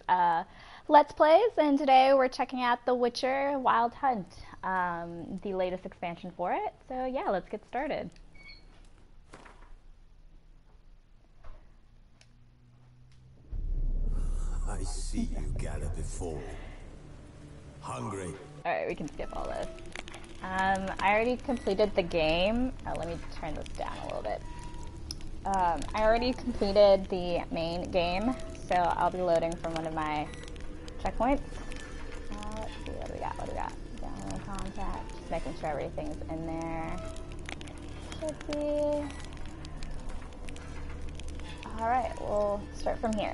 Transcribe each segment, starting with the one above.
Let's Plays, and today we're checking out The Witcher Wild Hunt, the latest expansion for it. So yeah, let's get started. I see you gather before. Hungry. Alright, we can skip all this. I already completed the game. Let me turn this down a little bit. I already completed the main game, so I'll be loading from one of my checkpoints. Let's see, what do we got? Download contact. Just making sure everything's in there. Should be. Alright, we'll start from here.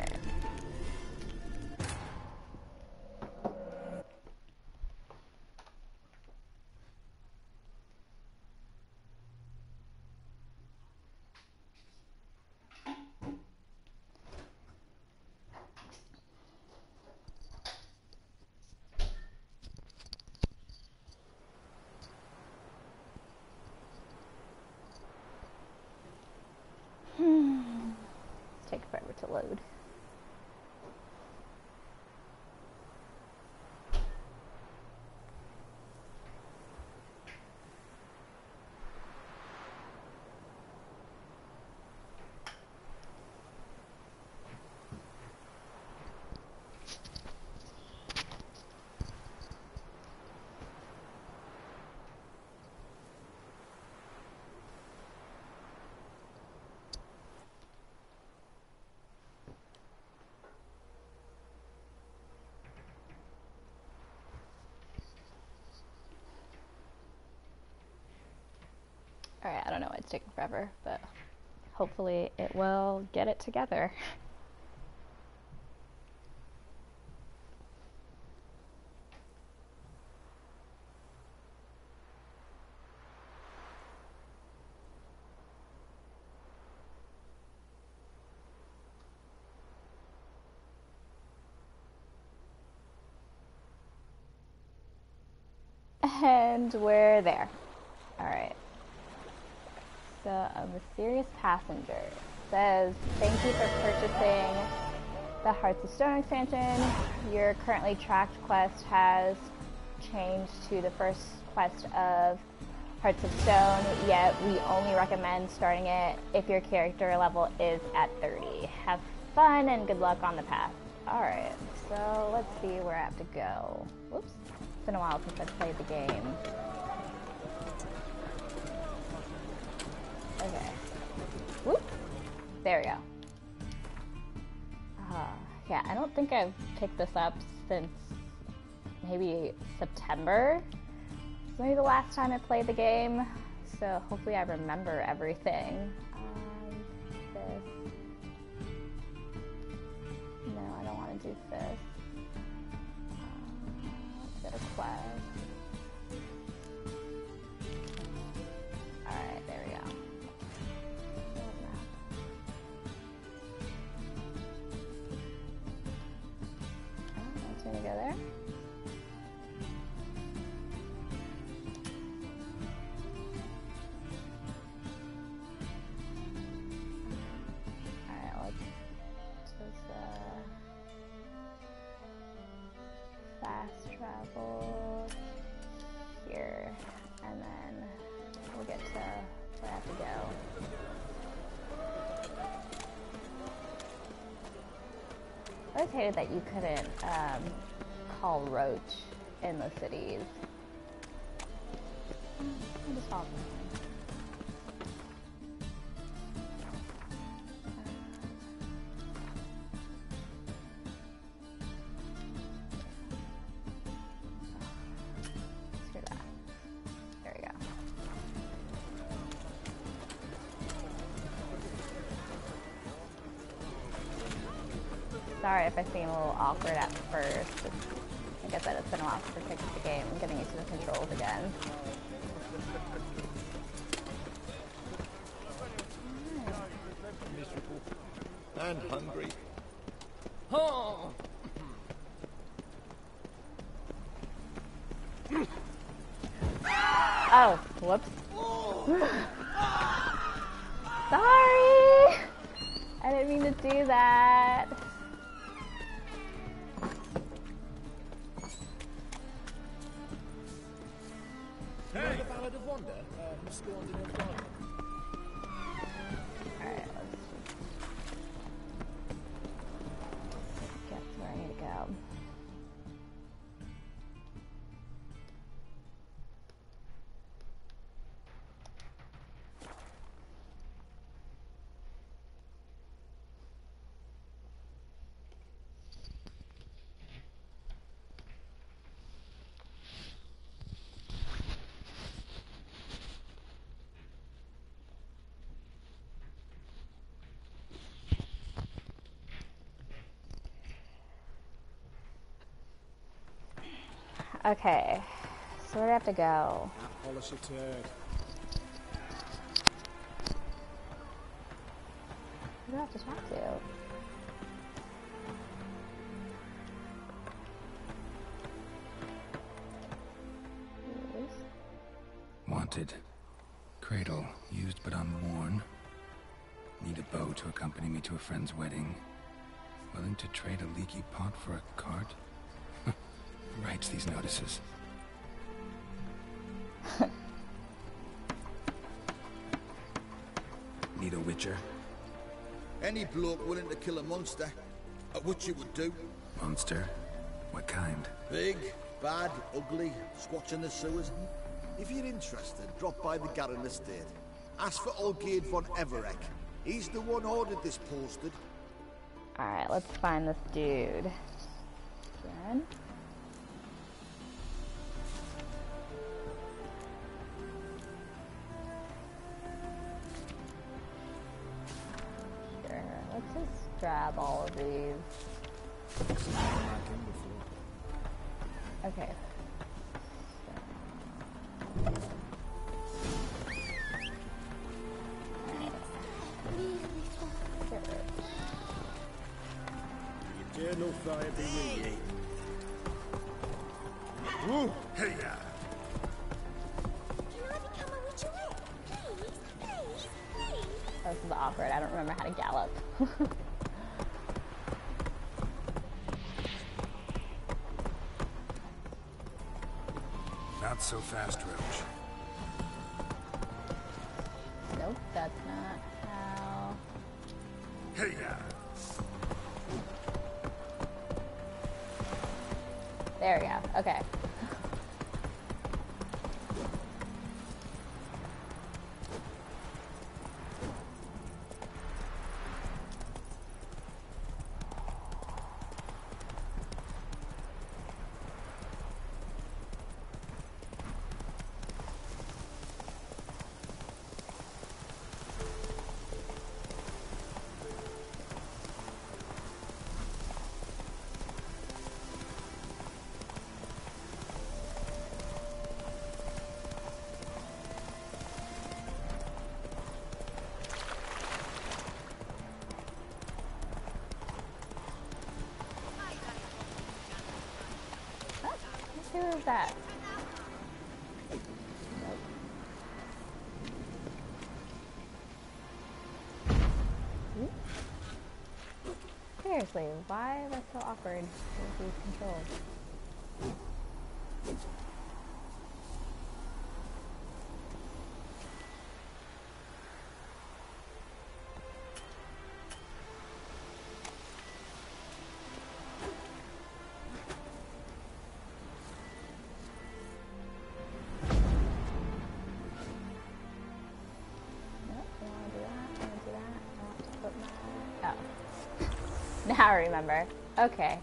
Take forever to load. Alright, I don't know why it's taking forever, but hopefully it will get it together. And we're there. Alright. So, a mysterious passenger says, thank you for purchasing the Hearts of Stone expansion. Your currently tracked quest has changed to the first quest of Hearts of Stone, yet we only recommend starting it if your character level is at 30. Have fun and good luck on the path. Alright, so let's see where I have to go. Whoops. It's been a while since I've played the game. Okay. Whoop. There we go. Yeah, I don't think I've picked this up since maybe September. It's maybe the last time I played the game, so hopefully I remember everything. This. No, I don't want to do this. Let's go to quest. Alright, there we go. Gonna go there. Alright, let's just fast travel here, and then we'll get to where I have to go. I always hated that you couldn't call Roach in the cities. I'm just following. Screw that. There we go. Sorry if I seem a little awkward at first. Like I said, it's been a while since I picked up the game. I'm getting into the controls again. And hungry. Oh! Oh, whoops. Sorry! I didn't mean to do that. wonder who spawned in your garden? Alright, let's just get to where I need to go. Okay, so where do I have to go? Polish a turd. Who do I have to talk to? Yes. Wanted. Cradle, used but unworn. Need a bow to accompany me to a friend's wedding. Willing to trade a leaky pot for a cart? Who writes these notices? Need a witcher? Any bloke willing to kill a monster, what you would do. Monster? What kind? Big, bad, ugly, squatch in the sewers. If you're interested, drop by the Garren estate. Ask for Olgierd von Everek. He's the one ordered this posted. Alright, let's find this dude. Again. Sure, let's just grab all of these. Okay. Eternal fire be with ye. Woo! Hey, yeah. Can I become a witcher? Please, please, please. Oh, this is awkward. I don't remember how to gallop. Not so fast, Roach. Nope, that's not how. Hey, yeah. There we go. Okay. Who is that? Nope. Seriously, why is that so awkward with these controls? Now I remember. Okay.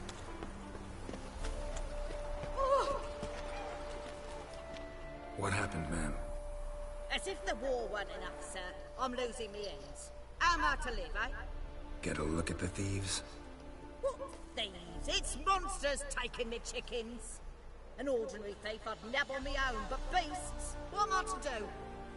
What happened, ma'am? As if the war weren't enough, sir. I'm losing me ends. How am I to live, eh? Get a look at the thieves? What thieves? It's monsters taking me chickens. An ordinary thief I'd nab on me own, but beasts? What am I to do?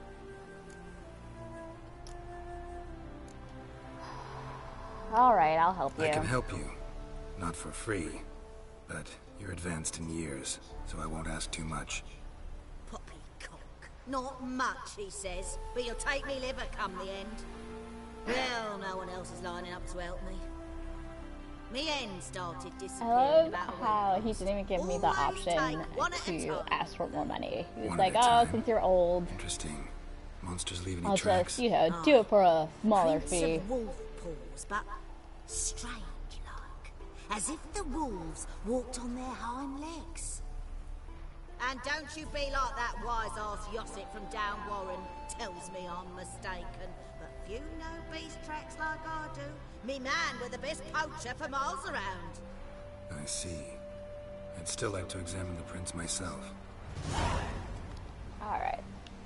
Alright, I'll help you. I can help you. Not for free. But you're advanced in years, so I won't ask too much. Poppycock. Not much, he says, but you'll take me liver come the end. Well, no one else is lining up to help me. Me hen started I disappearing love about a week how ago. he didn't even give me the Always option take one at a to time. ask for more money. He was One like, at a oh, time. since you're old, Interesting. Monsters leave any I'll tracks? just, you know, do it for a smaller Prints fee. of wolf paws, but strange like. As if the wolves walked on their hind legs. And don't you be like that wise-ass Yossit from down Warren. Tells me I'm mistaken. But few know beast tracks like I do. Me man were the best poacher for miles around. I see. I'd still like to examine the prints myself. Alright.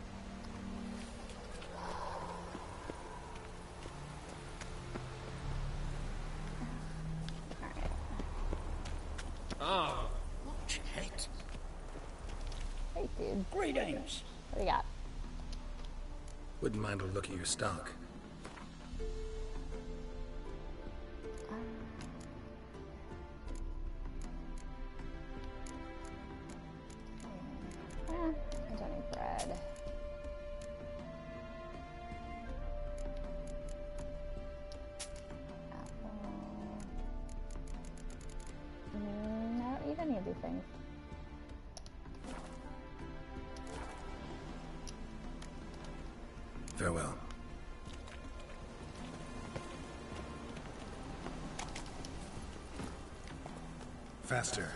Alright. Ah, watch it. Hey, dude. Greetings. What do you got? Wouldn't mind a look at your stock. I don't need bread. Apple. I don't eat any of these things. Farewell. Faster.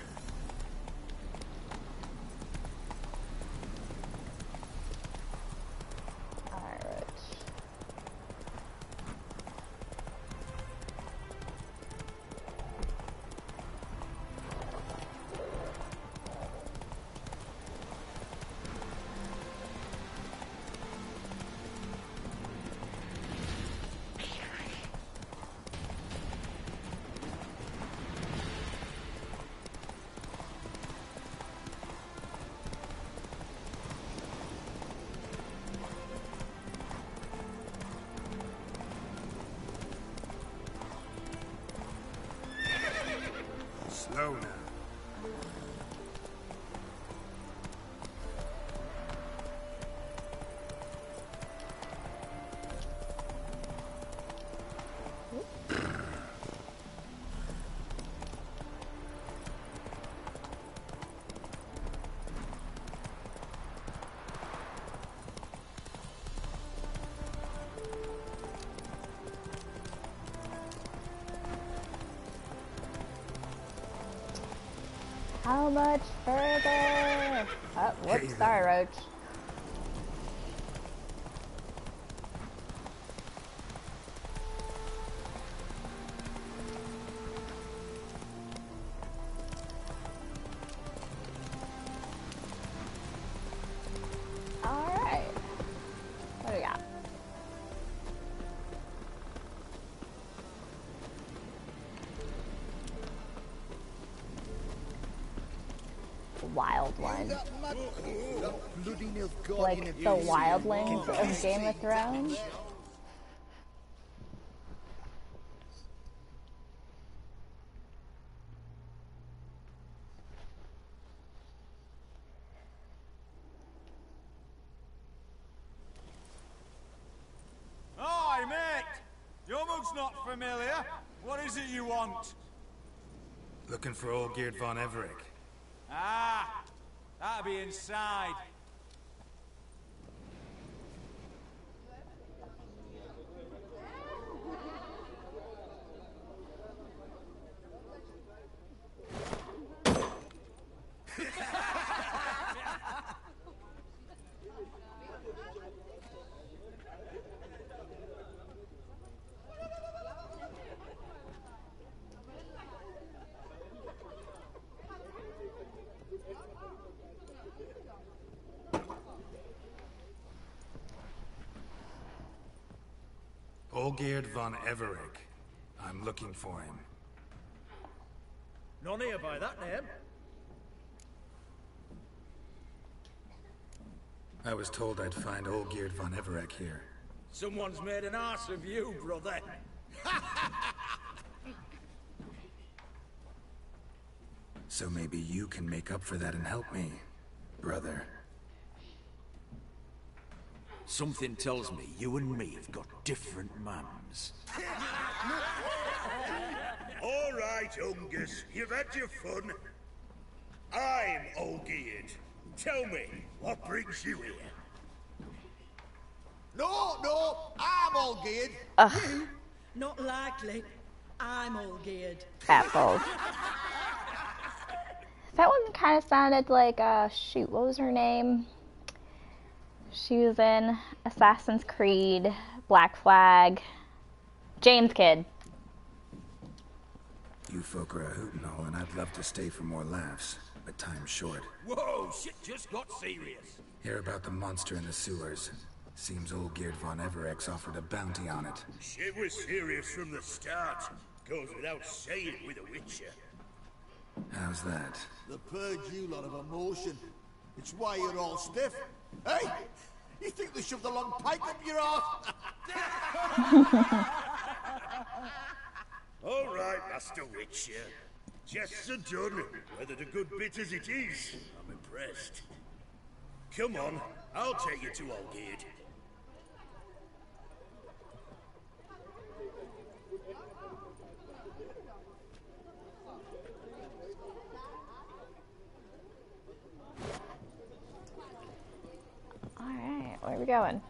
Alright. Slow now. How much further? Oh, whoops, Hey sorry, Roach. Alright. What do we got? Wild one. That bloody Nilfgaardian Like the wildlings of Game of Thrones. Hi, mate! Your mug's not familiar. What is it you want? Looking for Olgierd von Everec. Ah, that'll be inside. Olgierd von Everec. I'm looking for him. None here by that name. I was told I'd find Olgierd von Everec here. Someone's made an arse of you, brother. So maybe you can make up for that and help me, brother. Something tells me you and me have got different mums. All right, Ungus, you've had your fun. I'm Olgierd. Tell me, what brings you here? No, I'm Olgierd. Ugh, Not likely. I'm all geared. assholes. That one kind of sounded like, shoot, what was her name? She was in Assassin's Creed, Black Flag, James Kidd. You folk are a hoot and all, and I'd love to stay for more laughs, but time's short. Whoa, shit just got serious. Hear about the monster in the sewers. Seems Olgierd von Everex offered a bounty on it. Shit was serious from the start. Goes without saying with a Witcher. How's that? The purge you lot of emotion. It's why you're all stiff. Hey, you think they shoved a long pike up your arse? All right, Master Witcher. Jests are done, whether the good bit as it is. I'm impressed. Come on, I'll take you to Olgierd. Alright, where are we going?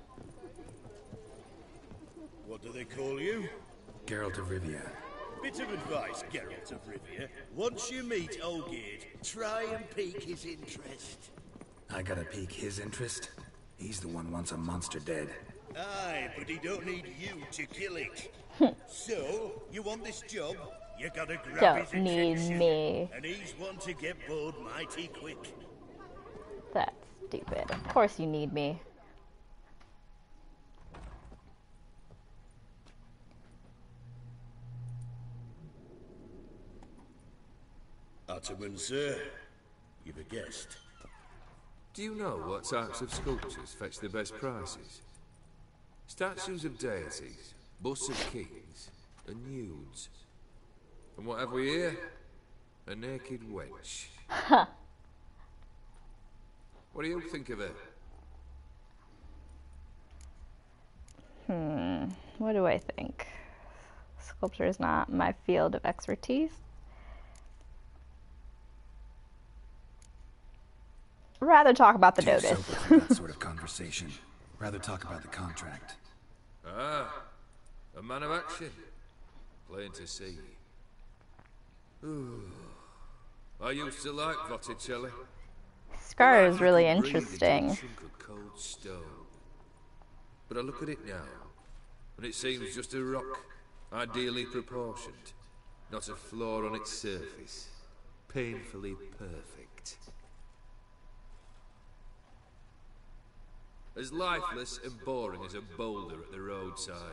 What do they call you? Geralt of Rivia. Bit of advice, Geralt of Rivia. Once you meet Olgierd, try and pique his interest. I gotta pique his interest? He's the one wants a monster dead. Aye, but he don't need you to kill it. So, you want this job? You gotta grab his Don't need attention. me. And he's one to get bored mighty quick. That's stupid. Of course you need me. Ataman, sir. You've a guest. Do you know what types of sculptures fetch the best prices? Statues of deities, busts of kings, and nudes. And what have we here? A naked wench. What do you think of it? What do I think? Sculpture is not my field of expertise. Rather talk about the Too notice. sober for that sort of conversation. Rather talk about the contract. Ah, a man of action. Plain to see. Ooh. I used to like Botticelli. Scar is really Breathe into a interesting. chunk of cold stone. But I look at it now, and it seems just a rock, ideally proportioned. Not a flaw on its surface. Painfully perfect. As lifeless and boring as a boulder at the roadside.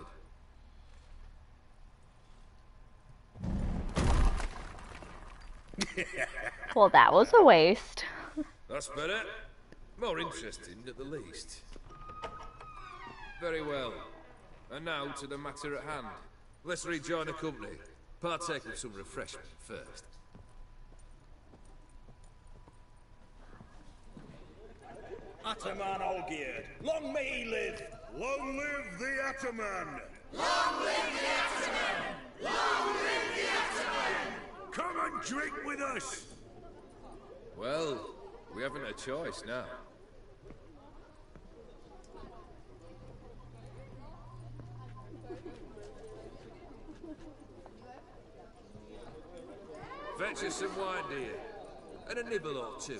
Well, that was a waste. That's better. More interesting, at the least. Very well. And now to the matter at hand. Let's rejoin the company. Partake of some refreshment first. Ataman Olgierd, long may he live! Long live the Ataman! Long live the Ataman! Long live the Ataman! Come and drink with us! Well, we haven't a choice now. Fetch us some wine, dear. And a nibble or two.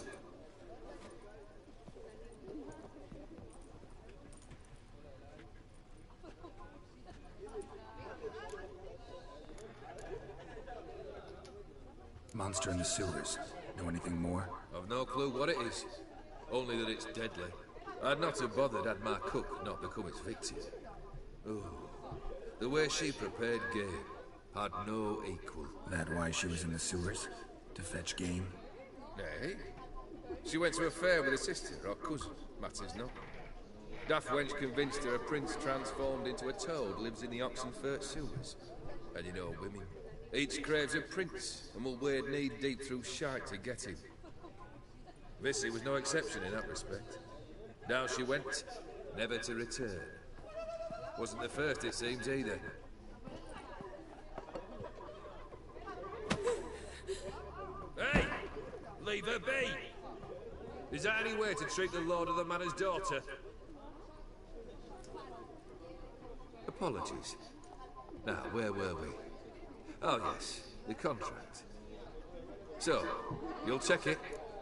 Monster in the sewers. Know anything more? I've no clue what it is. Only that it's deadly. I'd not have bothered had my cook not become its victim. Ooh. The way she prepared game had no equal. That why she was in the sewers? To fetch game? Nay. She went to a fair with a sister or cousin, matters not. Daft wench convinced her a prince transformed into a toad lives in the Oxenfurt sewers. And you know women. Each craves a prince and will wade knee-deep through shite to get him. Vissy was no exception in that respect. Down she went, never to return. Wasn't the first, it seems, either. Leave her be! Is that any way to treat the Lord of the Manor's daughter? Apologies. Now, where were we? Oh yes, the contract. So, you'll check it?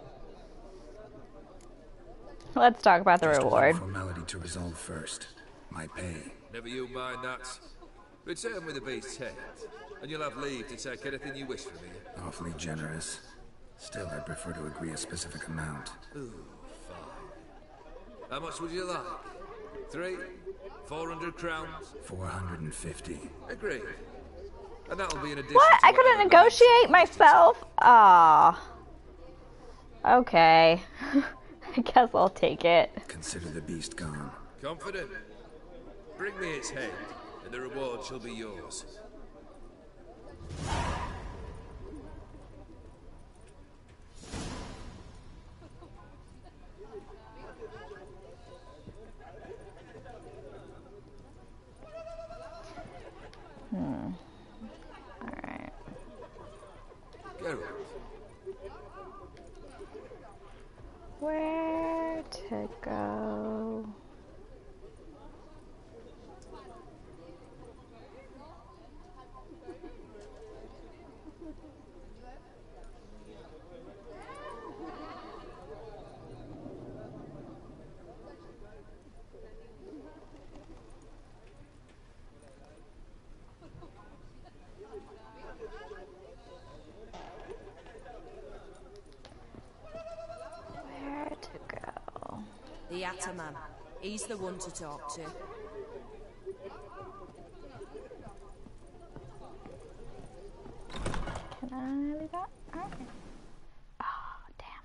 Let's talk about the Just reward. a formality to resolve first. My pay. Never you mind that. Return with the beast's head, and you'll have leave to take anything you wish from me. Awfully generous. Still, I'd prefer to agree a specific amount. Ooh, fine. How much would you like? 3? 400 crowns? 450. Agreed. And that'll be an addition. What? I couldn't negotiate myself? Ah. Okay. I guess I'll take it. Consider the beast gone. Confident? Bring me its head, and the reward shall be yours. Alright. Geralt. Where to go? The Ataman. He's the one to talk to. Can I leave that? Okay. Oh,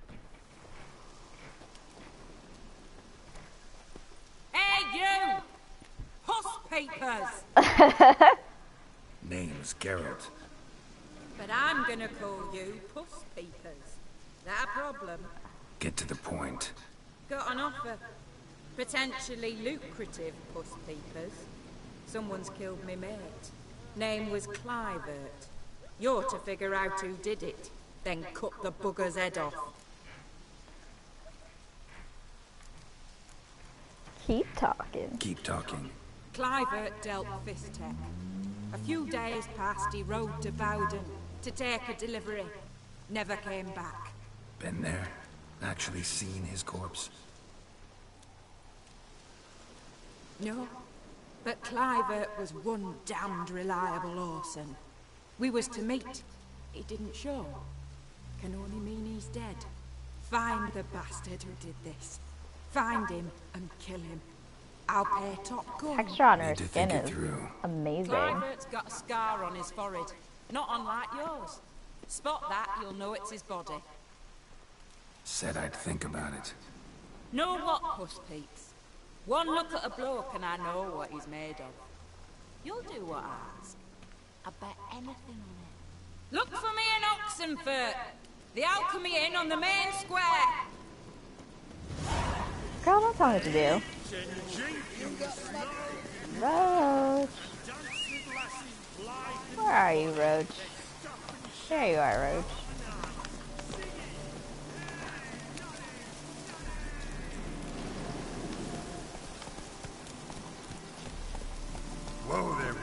damn. Hey, you! Puss peepers! Name's Geralt. But I'm gonna call you Puss peepers. That a problem? Get to the point. Got an offer. Potentially lucrative, puss peepers. Someone's killed me mate. Name was Clivert. You're to figure out who did it, then cut the bugger's head off. Keep talking. Keep talking. Clivert dealt Fistech. A few days passed, he rode to Bowden to take a delivery. Never came back. Been there? Actually seen his corpse? No, but Clivert was one damned reliable Orson. We was to meet. He didn't show. Can only mean he's dead. Find the bastard who did this. Find him and kill him. I'll pay top gold. Texture on her skin is amazing. Clivert's got a scar on his forehead, not unlike yours. Spot that, you'll know it's his body. Said I'd think about it. Know what, Puss Peeps? One look at a bloke and I know what he's made of. You'll do what I ask. I bet anything on it. Look for me in Oxenfurt. The Alchemy Inn on the main square. Girl, don't tell me what to do. Roach. Where are you, Roach? There you are, Roach. Whoa there, Roach.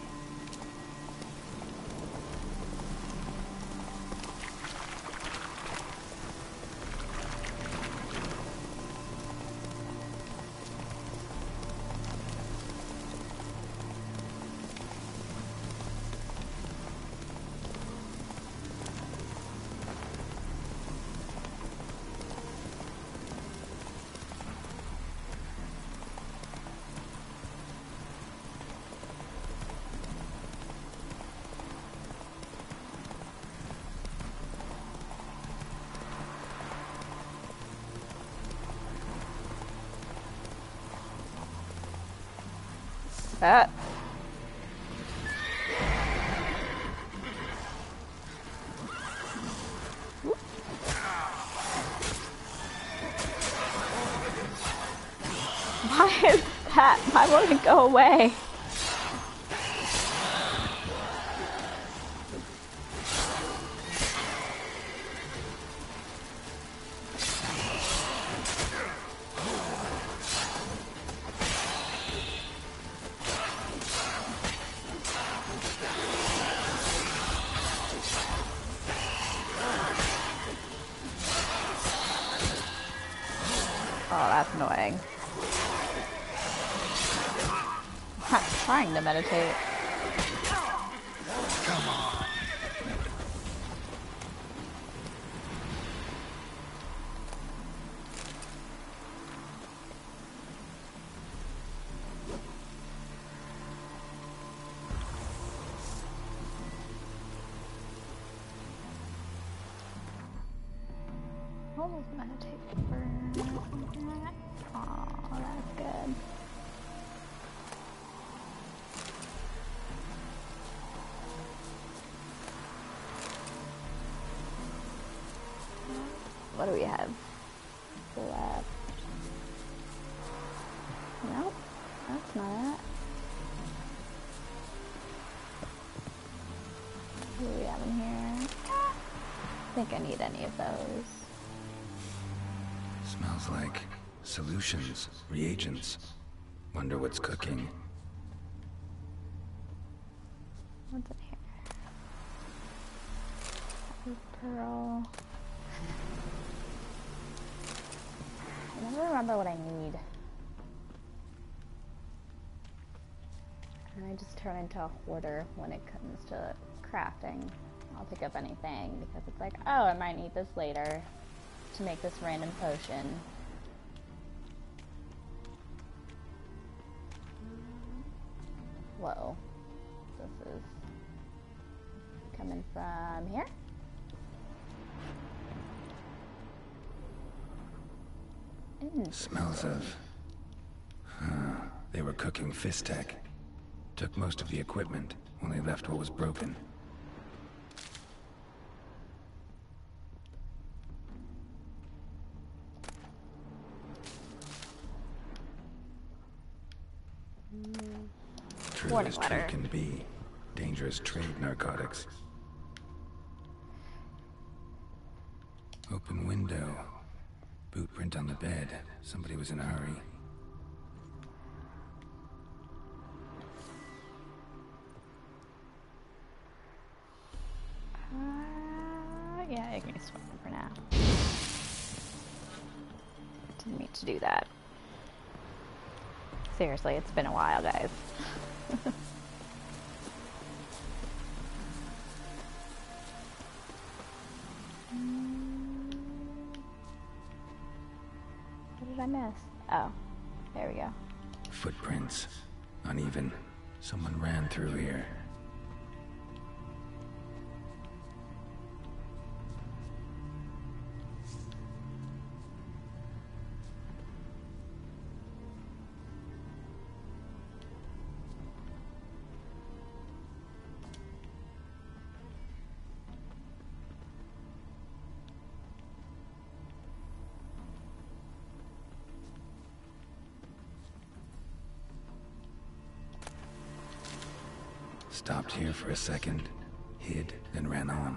That. Why is that? Why won't it go away? Oh, that's annoying. I'm not trying to meditate. Come on. Almost meditate for that. Oh, that's good. What do we have left? Nope, that's not it. What do we have in here? I think I need any of those. Smells like solutions, reagents. Wonder what's cooking. What's in here? Pearl. I never remember what I need. And I just turn into a hoarder when it comes to crafting. I'll pick up anything because it's like, oh, I might need this later to make this random potion. Whoa. This is coming from here? Smells of... they were cooking Fistek. Took most of the equipment, only left what was broken. True as true can be. Dangerous trade narcotics. Open window. Boot print on the bed. Somebody was in a hurry. Yeah, you can swim for now. Didn't mean to do that. Seriously, it's been a while, guys. What did I miss? Oh, there we go. Footprints. Uneven. Someone ran through here. Stopped here for a second, hid, then ran on.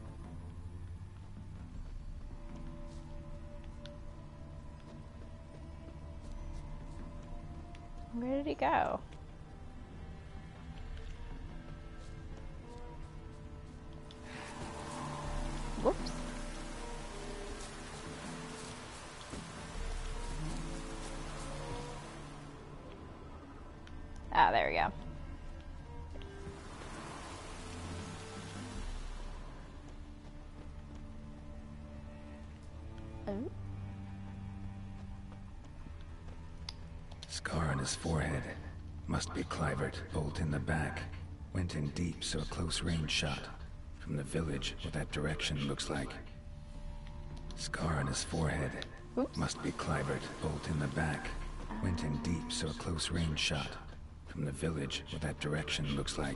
Where did he go? Whoops. Ah, there we go. Scar on his forehead. Must be Clivert. Bolt in the back. Went in deep, so a close range shot. From the village, what that direction looks like. Scar on his forehead. Oops. Must be Clivert. Bolt in the back. Went in deep, so a close range shot. From the village, what that direction looks like.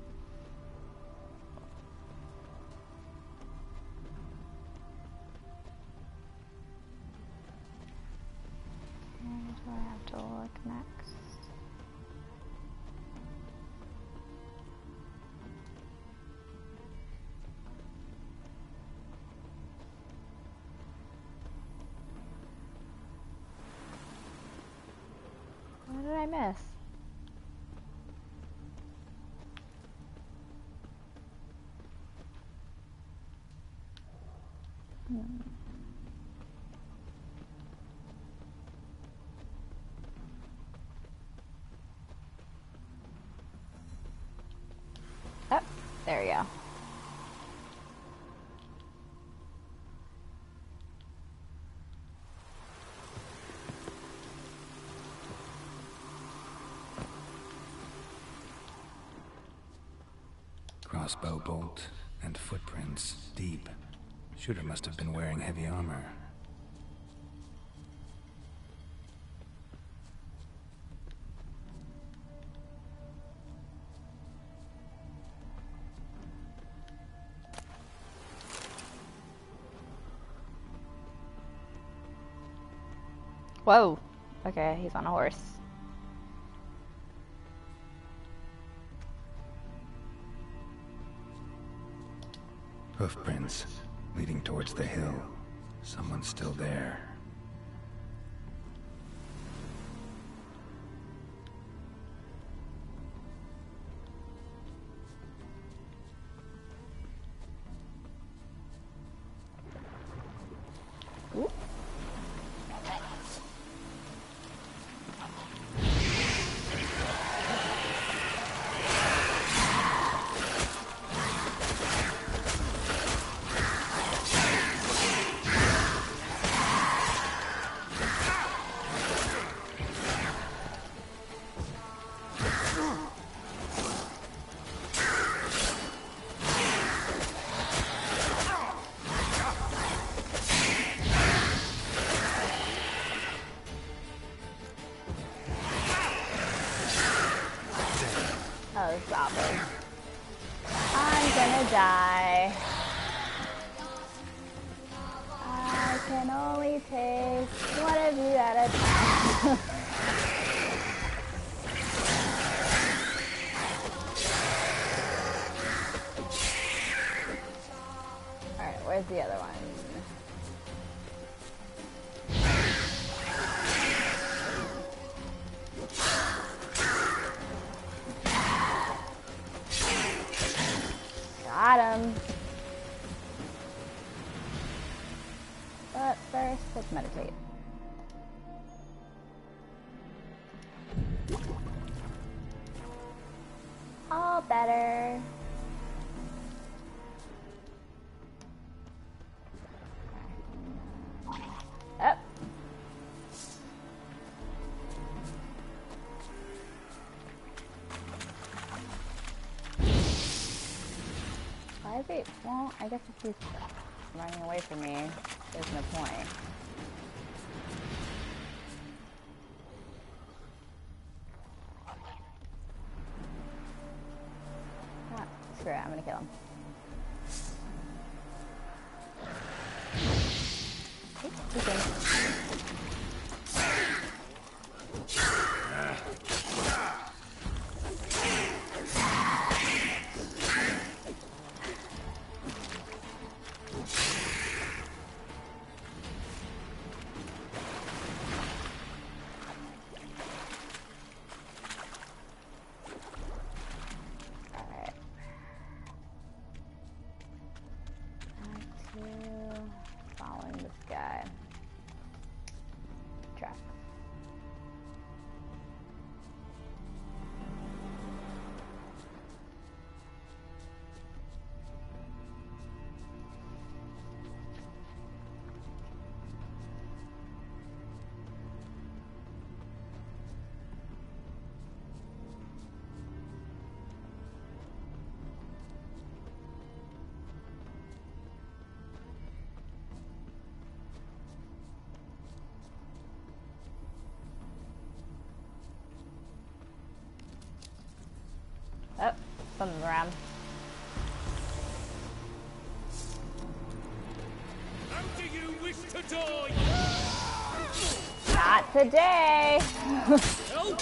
Where do I have to look next? What did I miss? There we go. Crossbow bolt and footprints deep. Shooter must have been wearing heavy armor. Whoa. Okay, he's on a horse. Hoofprints leading towards the hill. Someone's still there. Ooh. Oh, this is awful. I'm gonna die. I can only take one of you at a time. Alright, where's the other one? Got him. But first, let's meditate. All better. Up. Why is it? Well, I guess if he's running away from me, there's no point. Ah, screw it, I'm gonna kill him. Following this guy. Tracks. Oh, something's around. How do you wish to die? Not today. Help!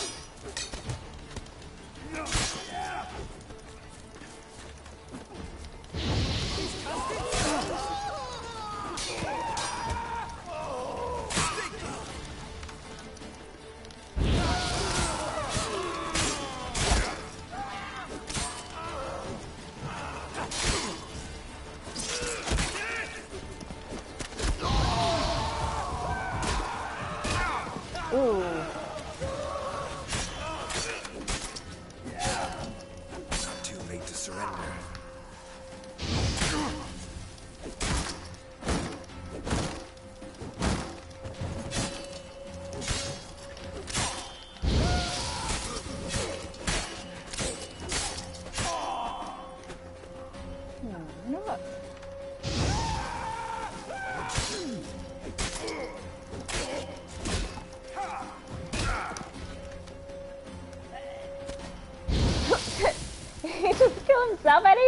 Ooh.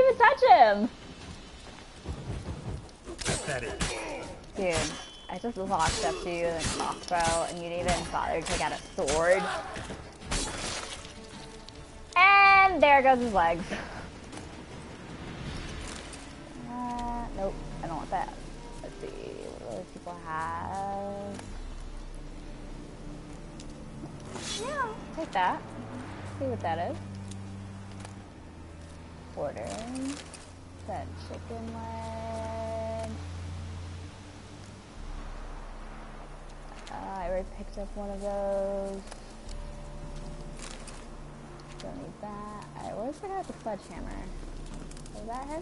even touch him! Pathetic. Dude, I just walked up to you with a crossbow and you didn't even bother to take out a sword. And there goes his legs. Nope, I don't want that. Let's see, what do other people have? Yeah, I'll take that. See what that is. Order. That chicken leg. I already picked up one of those. Don't need that. Alright, where's the guy with the sledgehammer? Is that him?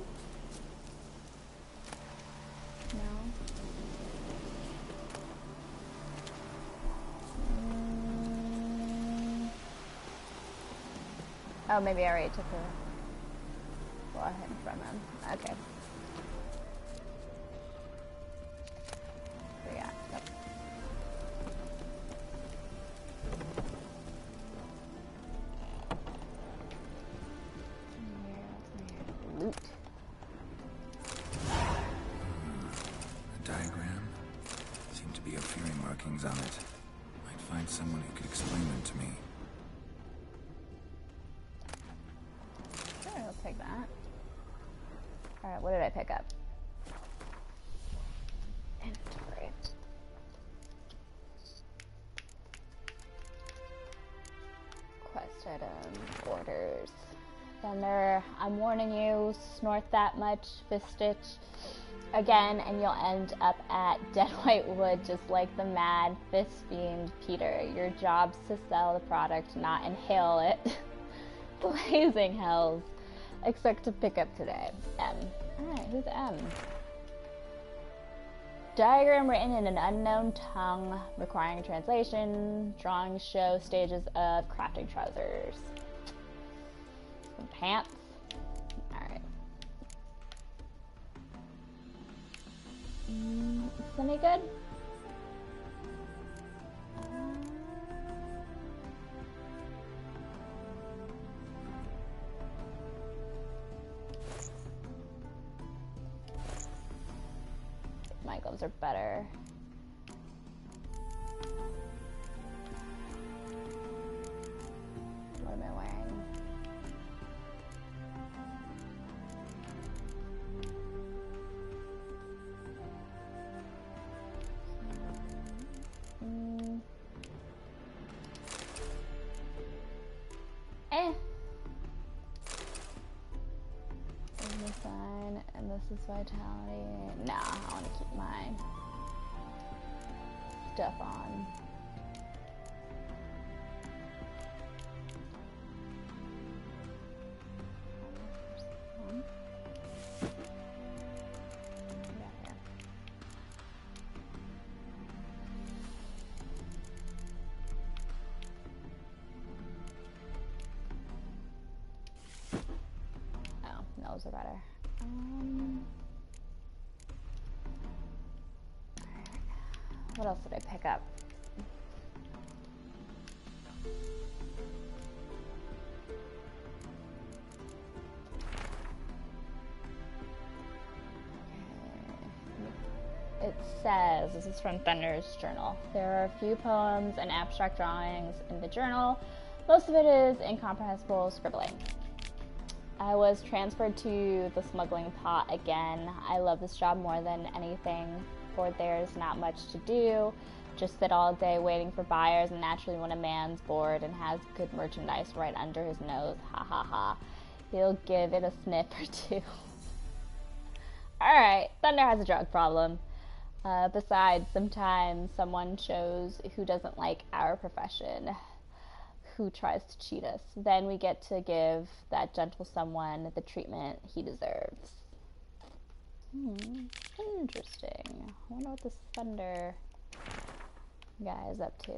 No. Oh, maybe I already took the hit from him. Okay. So yeah, yep. Loot. A diagram? Seemed to be a fury markings on it. Might find someone who could explain them to me. Sure, I'll take that. Alright, what did I pick up? Inventory. Quest item, orders. Thunder, I'm warning you, snort that much, fist it again, and you'll end up at Dead White Wood just like the mad, fist-fiend Peter. Your job's to sell the product, not inhale it. Blazing hells. Expect to pick up today. M. Alright, who's M? Diagram written in an unknown tongue, requiring translation. Drawings show stages of crafting trousers. Some pants. Alright. Is this any good? My gloves are better. What am I wearing? This is fine, and this is vitality. Nah, I want to keep my stuff on. Those are better. What else did I pick up? It says, this is from Thunder's journal, there are a few poems and abstract drawings in the journal. Most of it is incomprehensible scribbling. I was transferred to the smuggling pot again. I love this job more than anything, for there's not much to do. Just sit all day waiting for buyers, and naturally when a man's bored and has good merchandise right under his nose, ha ha ha, he'll give it a sniff or two. Alright, Thunder has a drug problem. Besides, sometimes someone shows who doesn't like our profession, who tries to cheat us. Then we get to give that gentle someone the treatment he deserves. Interesting. I wonder what this Thunder guy is up to.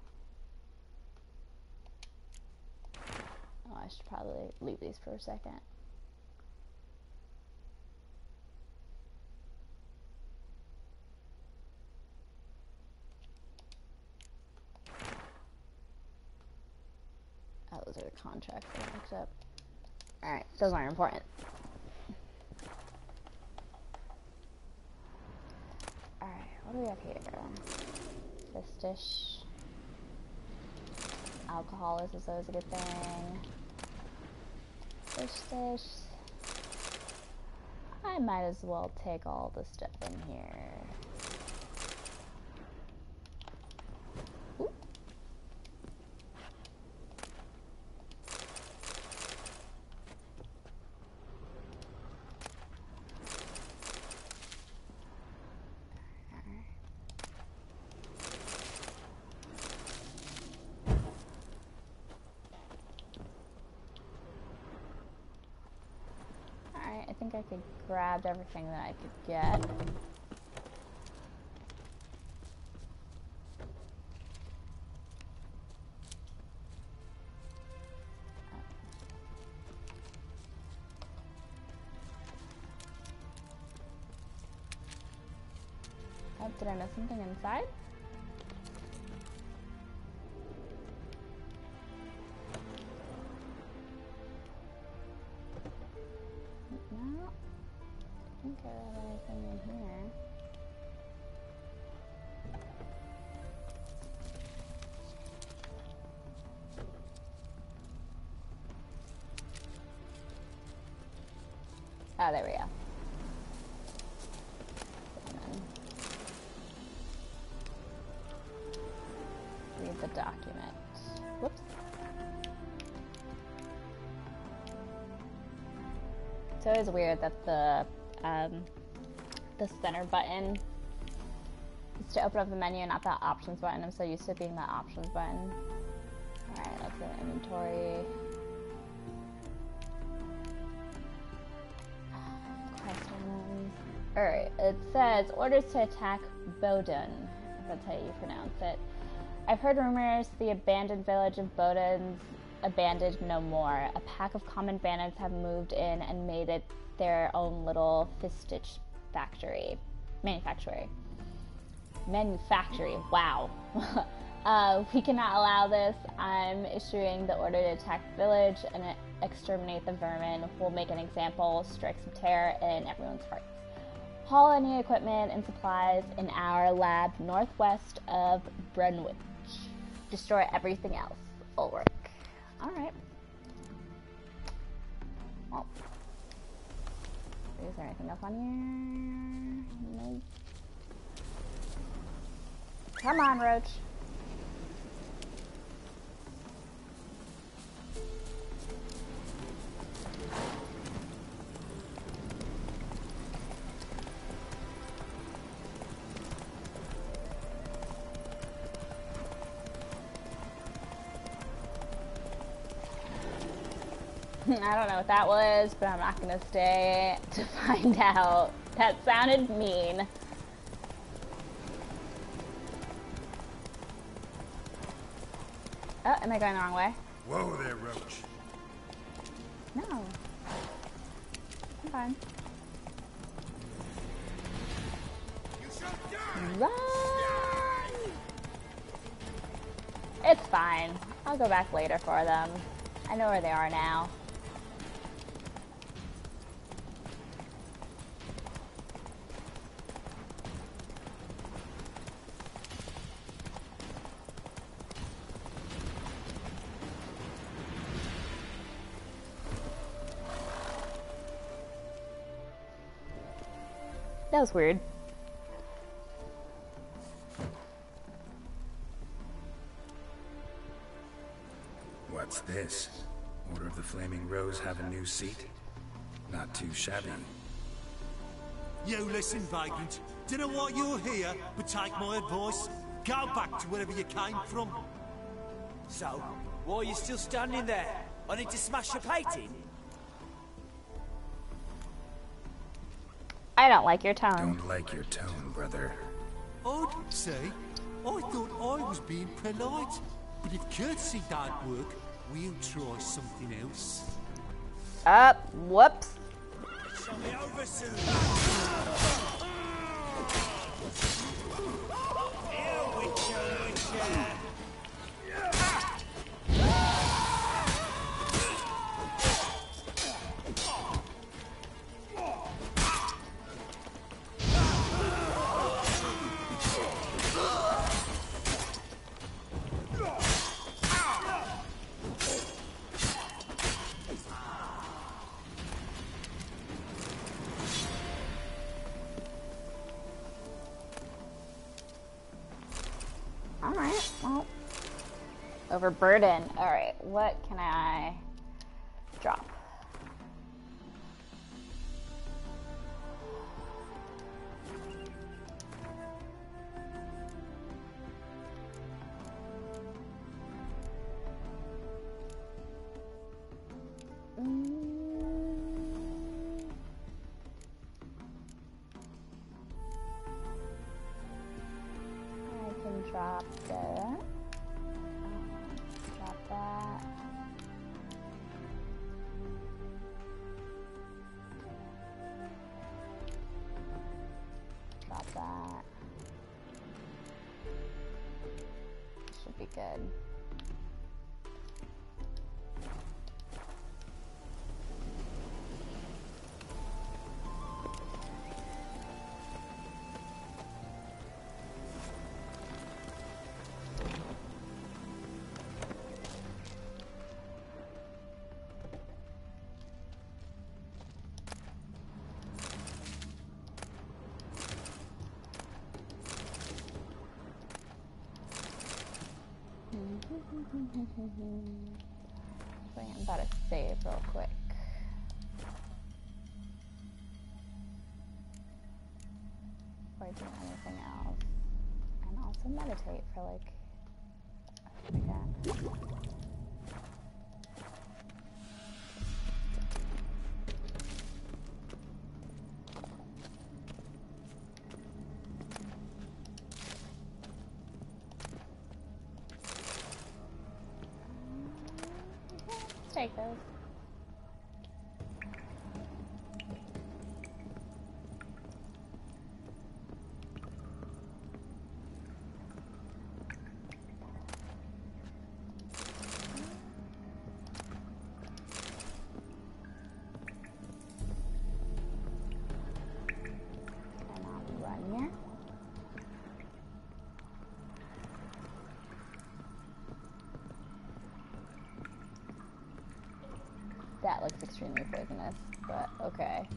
Oh, I should probably leave these for a second. Oh, those are the contracts that I picked up. Alright, those aren't important. What do we have here? Fistish. Alcohol is always a good thing. Fistish. I might as well take all the stuff in here. Ooh. I think I could grab everything that I could get. Oh, did I miss something inside? No, I think I have anything in here. Oh, there we go. Read the document. Whoops. It's always weird that the center button is to open up the menu and not the options button. I'm so used to it being the options button. Alright, let's go to inventory. Questions. Alright, it says orders to attack Bodin. If that's how you pronounce it. I've heard rumors the abandoned village of Bodin's abandoned no more. A pack of common bandits have moved in and made it their own little Fistich manufactory. Wow. We cannot allow this. I'm issuing the order to attack the village and exterminate the vermin. We'll make an example, strike some terror in everyone's hearts. Haul any equipment and supplies in our lab northwest of Brunwich. Destroy everything else. Full work. Alright. Well. Is there anything else on here? Nope. Come on, Roach. I don't know what that was, but I'm not gonna stay to find out. That sounded mean. Oh, am I going the wrong way? Whoa there, Roach. No. I'm fine. Run! It's fine. I'll go back later for them. I know where they are now. That was weird. What's this? Order of the Flaming Rose have a new seat? Not too shabby. You listen, Vagrant. Don't know why you're here, but take my advice. Go back to wherever you came from. So, why are you still standing there? I need to smash your painting? I don't like your tone. Don't like your tone, brother. I'd say, I thought I was being polite. But if courtesy don't work, we'll try something else. Whoops. Show me over soon. Here, Witcher. Alright, well. Overburden. Alright, what can I drop? I can drop that. Drop that. Drop that. Should be good. I'm about to save real quick. Before I do anything else. And also meditate for like a second. Take those. Cannot run here. That looks extremely poisonous, but okay.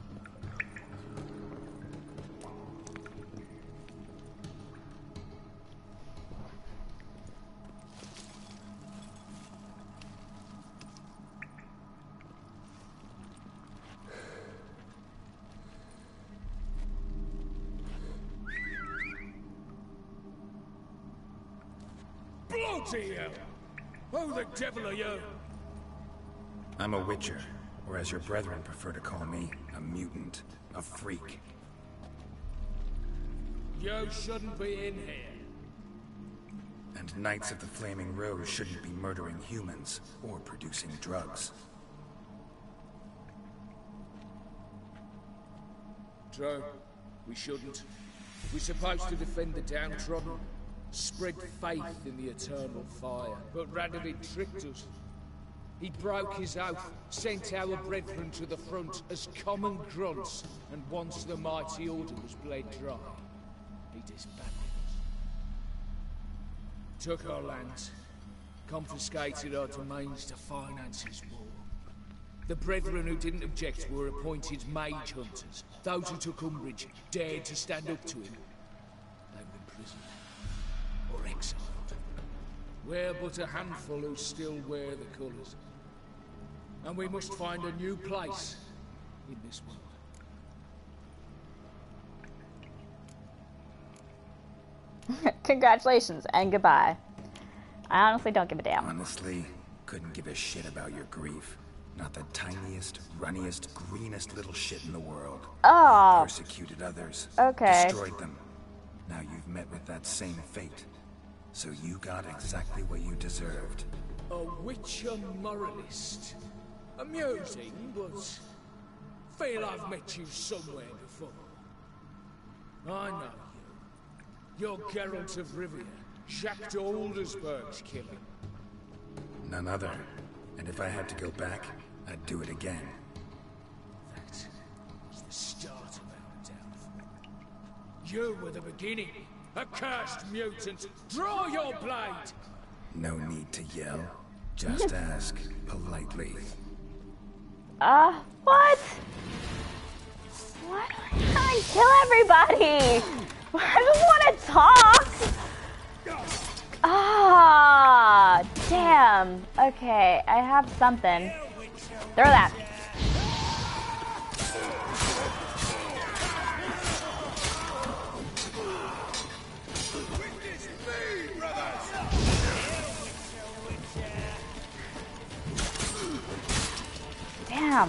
Bloody hell! Who the devil are you? I'm a Witcher, or as your brethren prefer to call me, a mutant, a freak. You shouldn't be in here. And Knights of the Flaming Rose shouldn't be murdering humans or producing drugs. True, we shouldn't. We're supposed to defend the downtrodden, spread faith in the eternal fire, but Radovid tricked us. He broke his oath, sent our brethren to the front as common grunts, and once the mighty order was bled dry, he disbanded us. Took our lands, confiscated our domains to finance his war. The brethren who didn't object were appointed mage hunters. Those who took umbrage dared to stand up to him. They were imprisoned or exiled. We're but a handful who still wear the colours. And we must find a new place in this world. Congratulations and goodbye. I honestly don't give a damn. Honestly, couldn't give a shit about your grief. Not the tiniest, runniest, greenest little shit in the world. Oh. You persecuted others. Okay. Destroyed them. Now you've met with that same fate. So you got exactly what you deserved. A Witcher moralist. Amusing, but feel I've met you somewhere before. I know you. You're Geralt of Rivia, Jacques de Aldersberg's killer. None other. And if I had to go back, I'd do it again. That was the start of our downfall. You were the beginning. Accursed mutant, draw your blade! No need to yell. Just ask politely. What? Why do I try and kill everybody? I just want to talk. Okay, I have something. Throw that. Damn.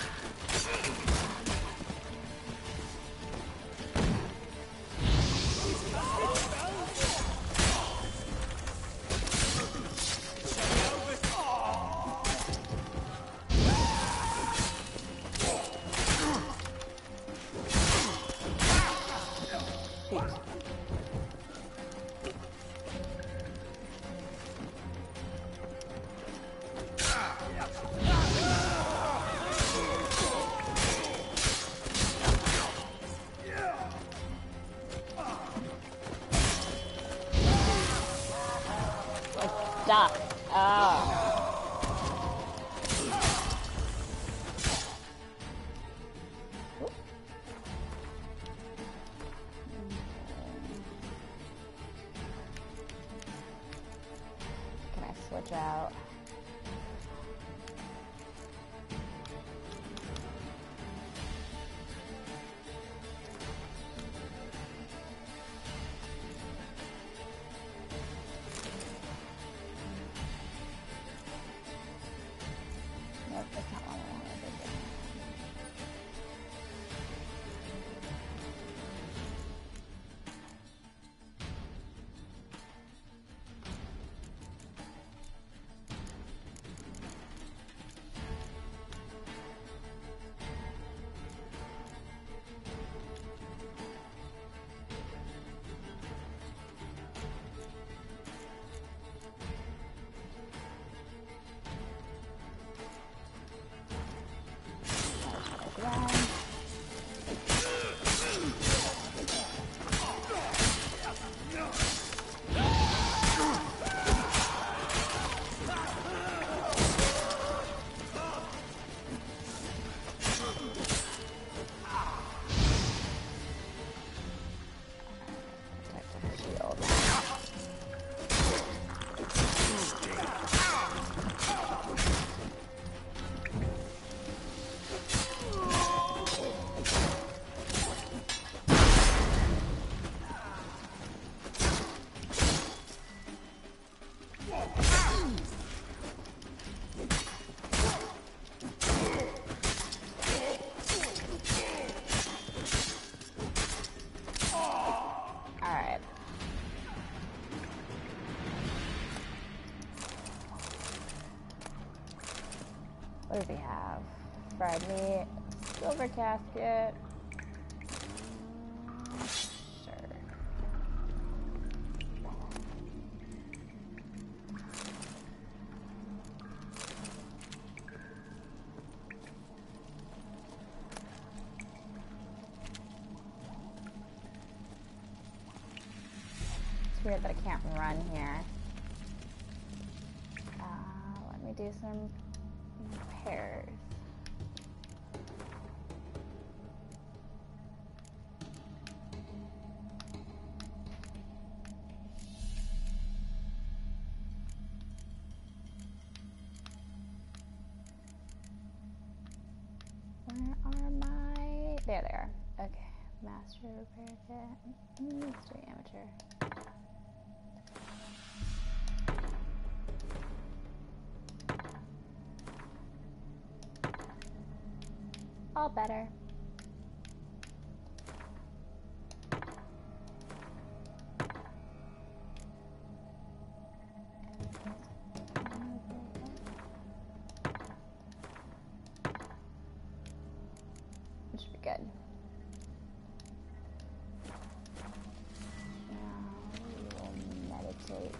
Stop. Oh. Can I switch out? Nope, that's not what I wanted to do. Alright. What does he have? Fried meat, silver casket. Sure. It's weird that I can't run here. Let me do some repairs. Where are my... There they are. Okay. Master repair kit. Let's do amateur. All better. It should be good. Now we will meditate.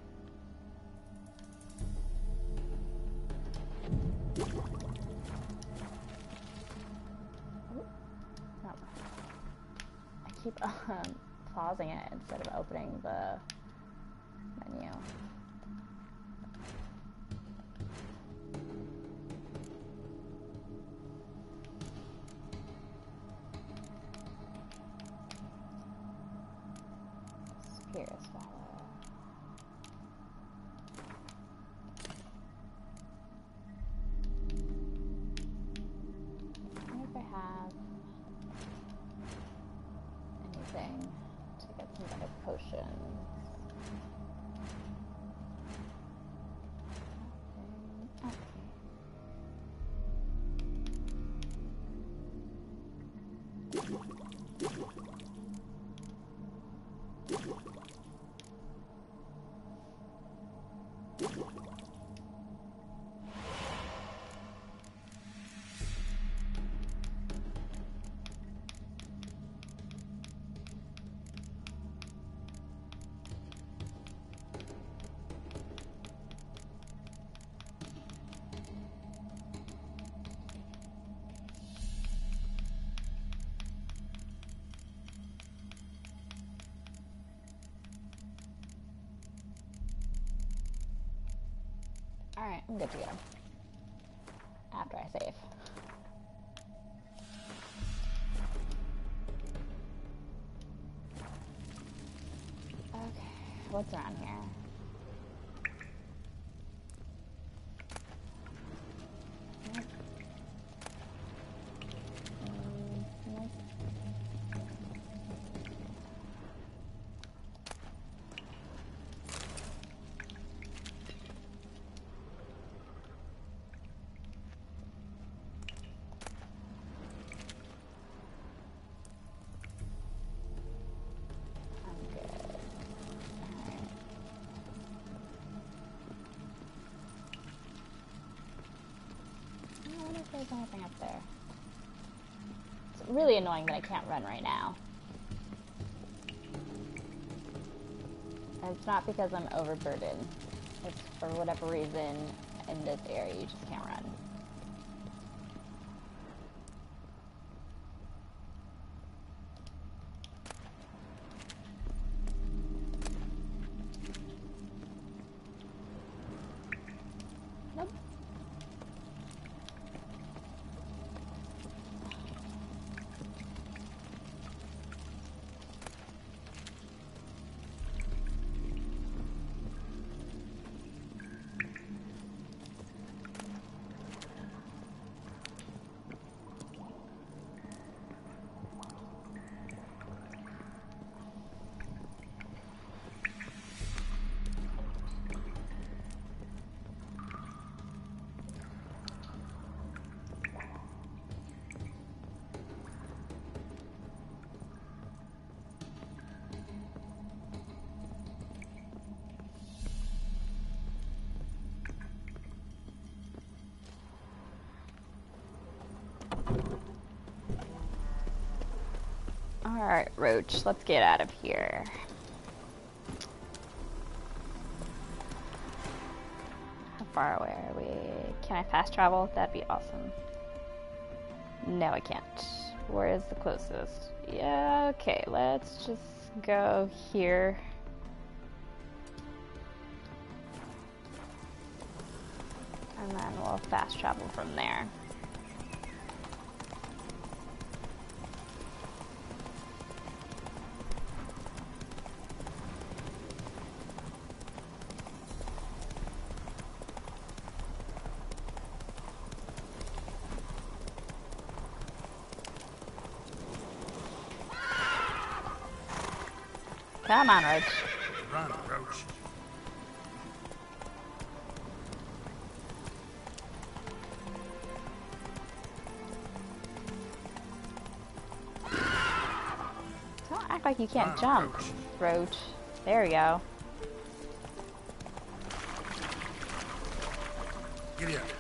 Keep pausing it instead of opening the menu. Spear swallow. directions. Okay. Alright, I'm good to go. After I save. Okay, what's around here? Nope. Nope. I wonder if there's anything up there. It's really annoying that I can't run right now. And it's not because I'm overburdened. It's for whatever reason in this area you just can't run. Nope. Alright, Roach, let's get out of here. How far away are we? Can I fast travel? That'd be awesome. No, I can't. Where is the closest? Yeah, okay, let's just go here. And then we'll fast travel from there. Come on, Roach. Run, Roach. Don't act like you can't jump, Roach. There we go. Giddy up.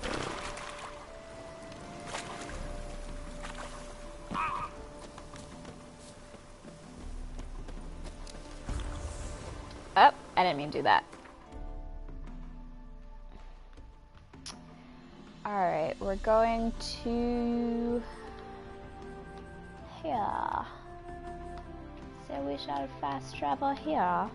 Oh, I didn't mean to do that. Alright, we're going to here. So we shall fast travel here.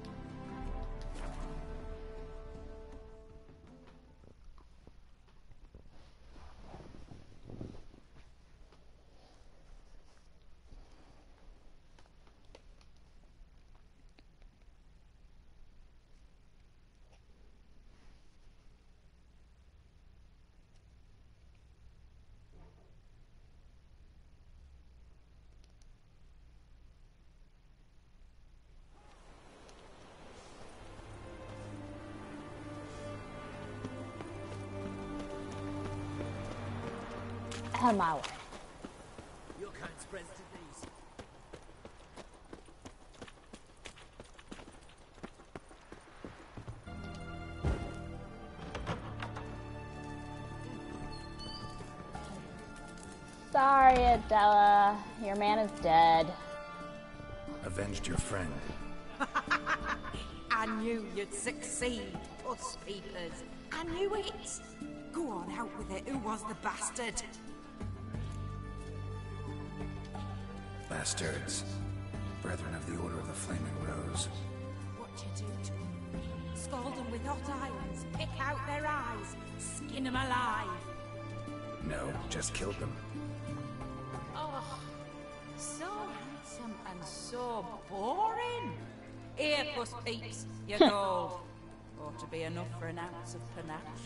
On my way. Your kind spreads to these. Sorry, Adela. Your man is dead. Avenged your friend. I knew you'd succeed, Puss Peepers. I knew it. Go on, out with it. Who was the bastard? Bastards. Brethren of the Order of the Flaming Rose. What you do to them? Scald them with hot irons, pick out their eyes, skin them alive. No, just killed them. Oh, so handsome and so boring. Here, Puss Peeps, your gold. Ought to be enough for an ounce of panache.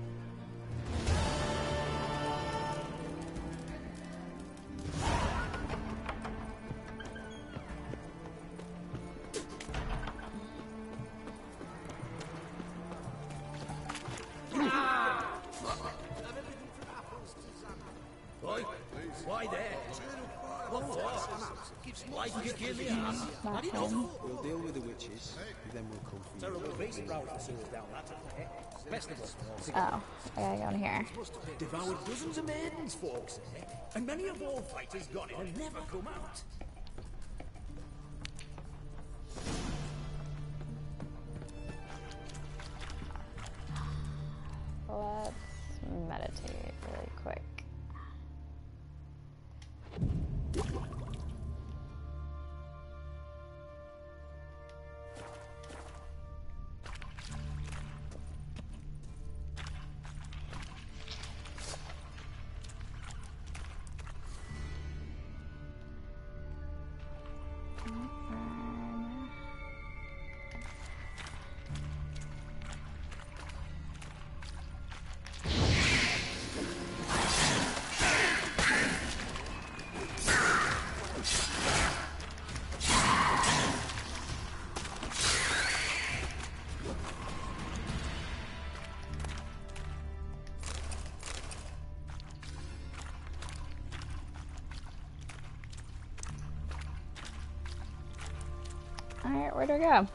Why there? What for? Why did you kill me? We'll deal with the witches, and then we'll come for you. Terrible beast prowling the sewers down that way. Best of us. Oh, I gotta go in here. Devoured dozens of maidens, folks say, and many a war fighter's gone in and never come out. Let's meditate really quick. Alright, where do I go?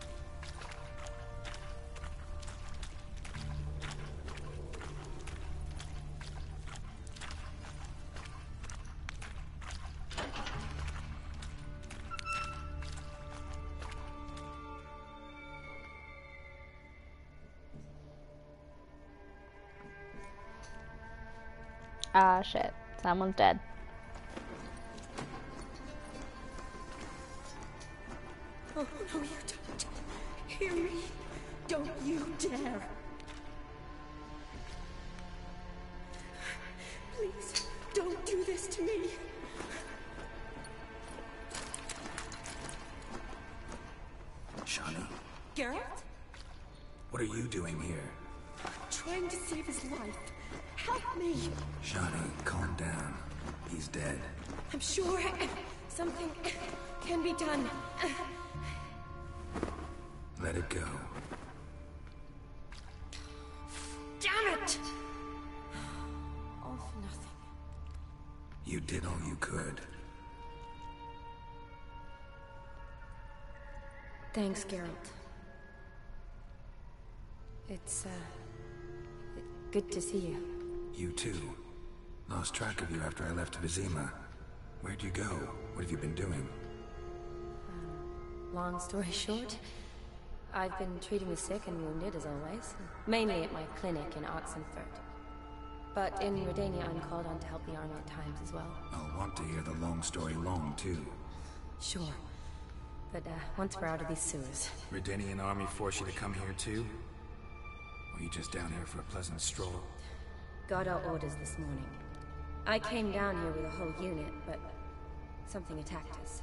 Ah, shit. Someone's dead. Oh, no, you don't. Hear me. Don't you dare. Please, don't do this to me. Shani, Geralt? what are you doing here? Trying to save his life. Help me. Shani, calm down. He's dead. I'm sure something can be done. Let it go. Damn it! All for nothing. You did all you could. Thanks, Geralt. It's, good to see you. You too. Lost track of you after I left Vizima. Where'd you go? What have you been doing? Long story short, I've been treating the sick and wounded as always, mainly at my clinic in Oxenfurt. But in Redania, I'm called on to help the army at times as well. I'll want to hear the long story long, too. Sure. But once we're out of these sewers... Redanian army force you to come here, too? Or are you just down here for a pleasant stroll? Got our orders this morning. I came down here with a whole unit, but something attacked us.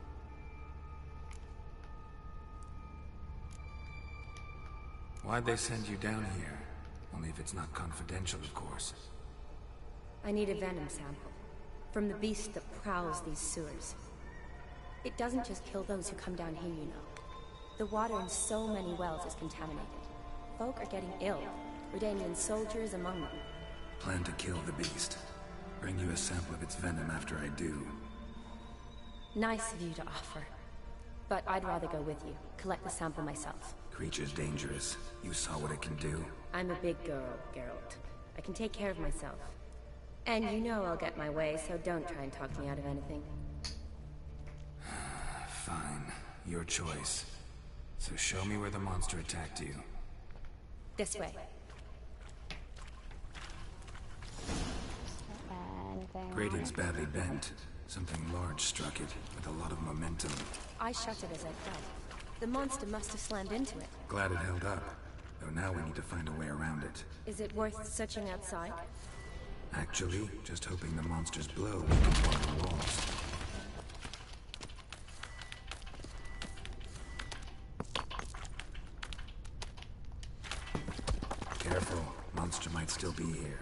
Why'd they send you down here? Only if it's not confidential, of course. I need a venom sample. From the beast that prowls these sewers. It doesn't just kill those who come down here, you know. The water in so many wells is contaminated. Folk are getting ill. Redanian soldiers among them. Plan to kill the beast. bring you a sample of its venom after I do. Nice of you to offer. But I'd rather go with you, collect the sample myself. Creature's dangerous. You saw what it can do. I'm a big girl, Geralt. I can take care of myself. And you know I'll get my way, so don't try and talk me out of anything. Fine. Your choice. So show me where the monster attacked you. This way. Grating's badly bent. Something large struck it, with a lot of momentum. I shut it as I fell. The monster must have slammed into it. Glad it held up. Though now we need to find a way around it. Is it worth searching outside? Actually, just hoping the monster's blow weakens one of the walls. Careful. Monster might still be here.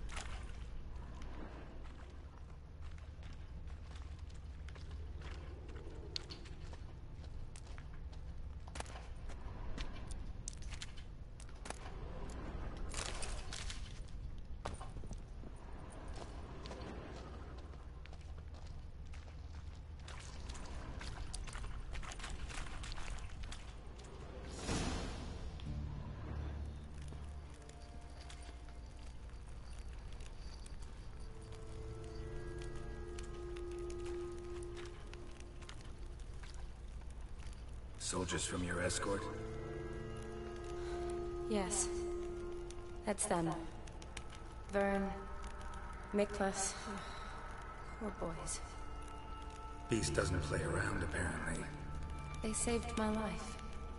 Soldiers from your escort? Yes. That's them. Vern, Miklas. Poor boys. Beast doesn't play around, apparently. They saved my life.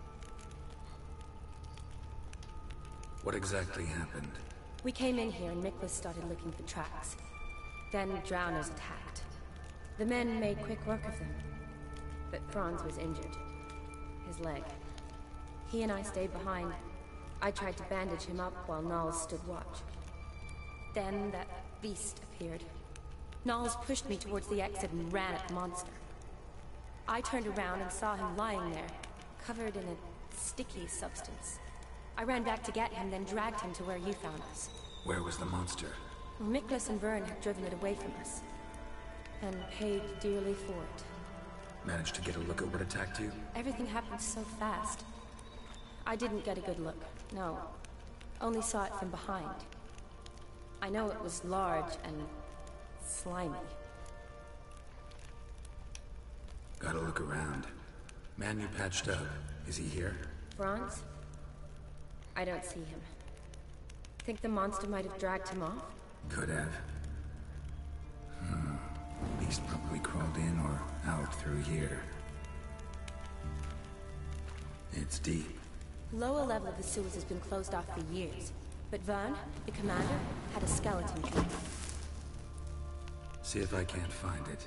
What exactly happened? We came in here and Miklas started looking for tracks. Then drowners attacked. The men made quick work of them. But Franz was injured. His leg. He and I stayed behind. I tried to bandage him up while Nals stood watch. Then that beast appeared. Nals pushed me towards the exit and ran at the monster. I turned around and saw him lying there, covered in a sticky substance. I ran back to get him, then dragged him to where you found us. Where was the monster? Miklas and Vern had driven it away from us. And paid dearly for it. Managed to get a look at what attacked you? Everything happened so fast. I didn't get a good look, no. Only saw it from behind. I know it was large and slimy. Gotta look around. Man you patched up, is he here? Franz? I don't see him. Think the monster might have dragged him off? Could have. Beast probably crawled in or out through here. It's deep. Lower level of the sewers has been closed off for years. But Vern, the commander, had a skeleton key. See if I can't find it.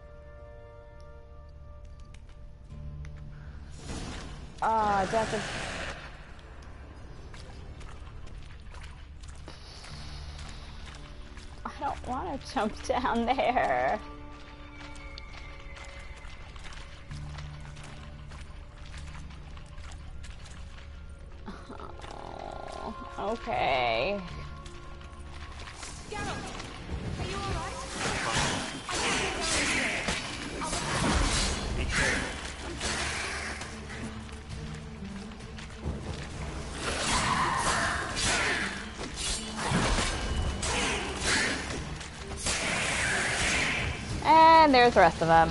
Oh, that's a... I don't want to jump down there. Oh, okay. Geralt, are you all right? And there's the rest of them.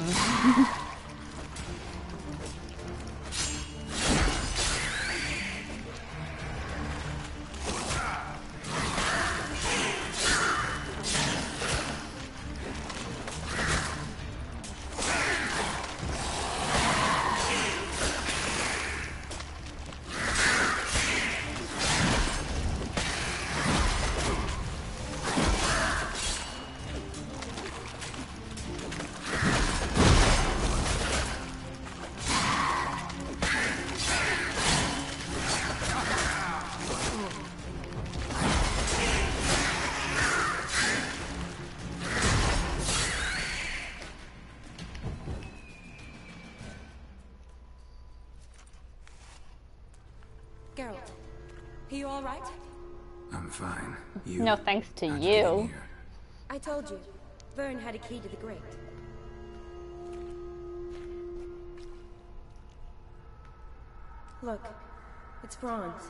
Geralt, are you all right? I'm fine. You... No thanks to you. I told you, Vern had a key to the grate. Look, it's Franz.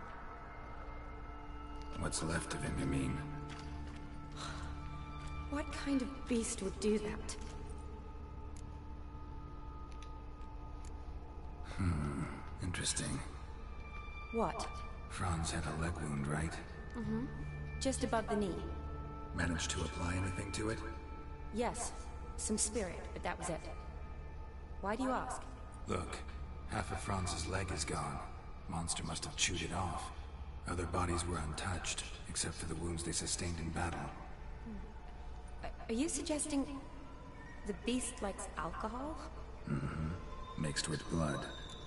What's left of him, you mean? What kind of beast would do that? Interesting. What? Franz had a leg wound, right? Mm-hmm. Just above the knee. Managed to apply anything to it? Yes. Some spirit, but that was it. Why do you ask? Look, half of Franz's leg is gone. Monster must have chewed it off. Other bodies were untouched, except for the wounds they sustained in battle. Are you suggesting the beast likes alcohol? Mm-hmm. Mixed with blood.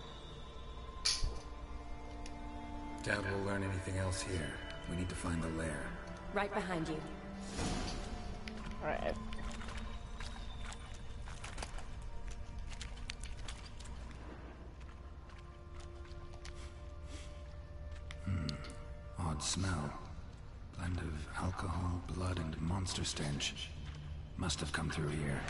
Doubt we'll learn anything else here. We need to find the lair. Right behind you. Alright. Odd smell. Blend of alcohol, blood, and monster stench. Must have come through here.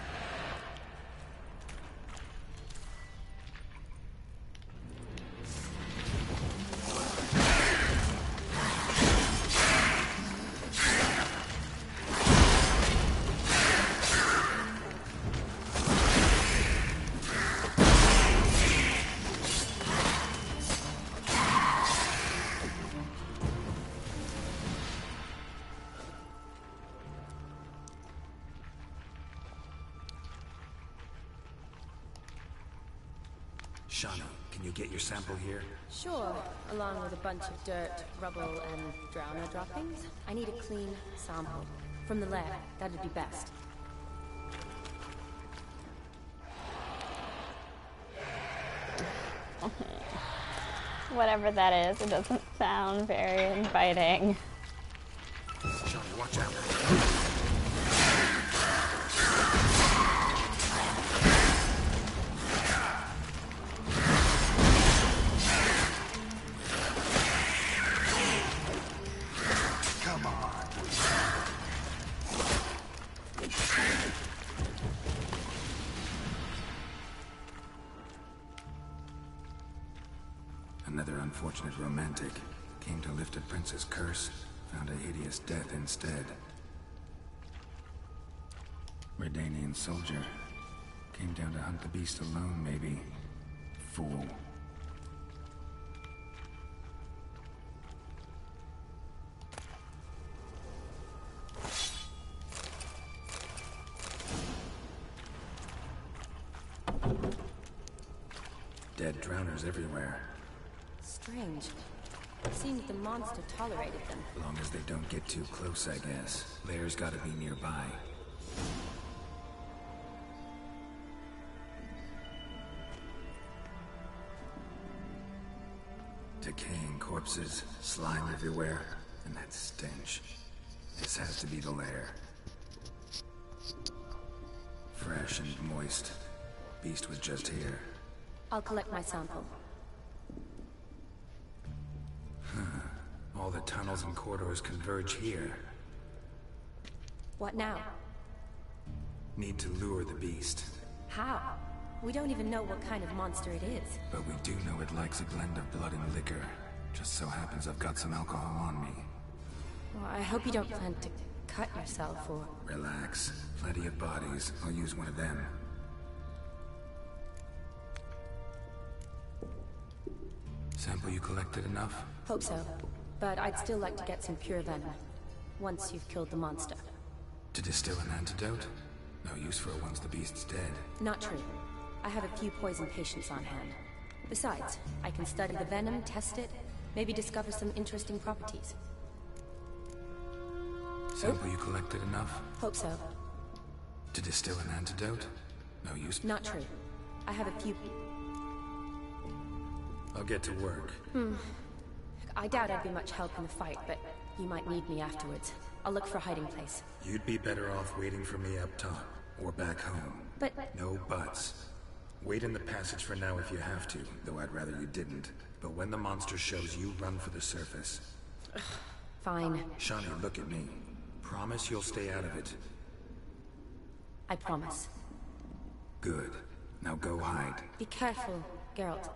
Shauna, can you get your sample here? Sure, along with a bunch of dirt, rubble, and drowner droppings. I need a clean sample. From the lair, that'd be best. Whatever that is, it doesn't sound very inviting. Shauna, watch out. Another unfortunate romantic. Came to lift a prince's curse, found a hideous death instead. Redanian soldier. Came down to hunt the beast alone, maybe. Fool. Dead drowners everywhere. Strange. Seems the monster tolerated them. Long as they don't get too close, I guess. Lair's gotta be nearby. Decaying corpses, slime everywhere, and that stench. This has to be the lair. Fresh and moist. Beast was just here. I'll collect my sample. All the tunnels and corridors converge here. What now? Need to lure the beast. How? We don't even know what kind of monster it is. But we do know it likes a blend of blood and liquor. Just so happens I've got some alcohol on me. Well, I hope you don't plan to cut yourself or... Relax. Plenty of bodies. I'll use one of them. Sample you collected enough? Hope so. But I'd still like to get some pure venom. Once you've killed the monster. To distill an antidote? No use for it once the beast's dead. Not true. I have a few poison patients on hand. Besides, I can study the venom, test it, maybe discover some interesting properties. Sample you collected enough? Hope so. To distill an antidote? No use? Not true. I have a few... I'll get to work. I doubt I'd be much help in the fight, but you might need me afterwards. I'll look for a hiding place. You'd be better off waiting for me up top, or back home. But... No buts. Wait in the passage for now if you have to, though I'd rather you didn't. But when the monster shows you, run for the surface. Fine. Shawnee, look at me. Promise you'll stay out of it. I promise. Good. Now go hide. Be careful, Geralt.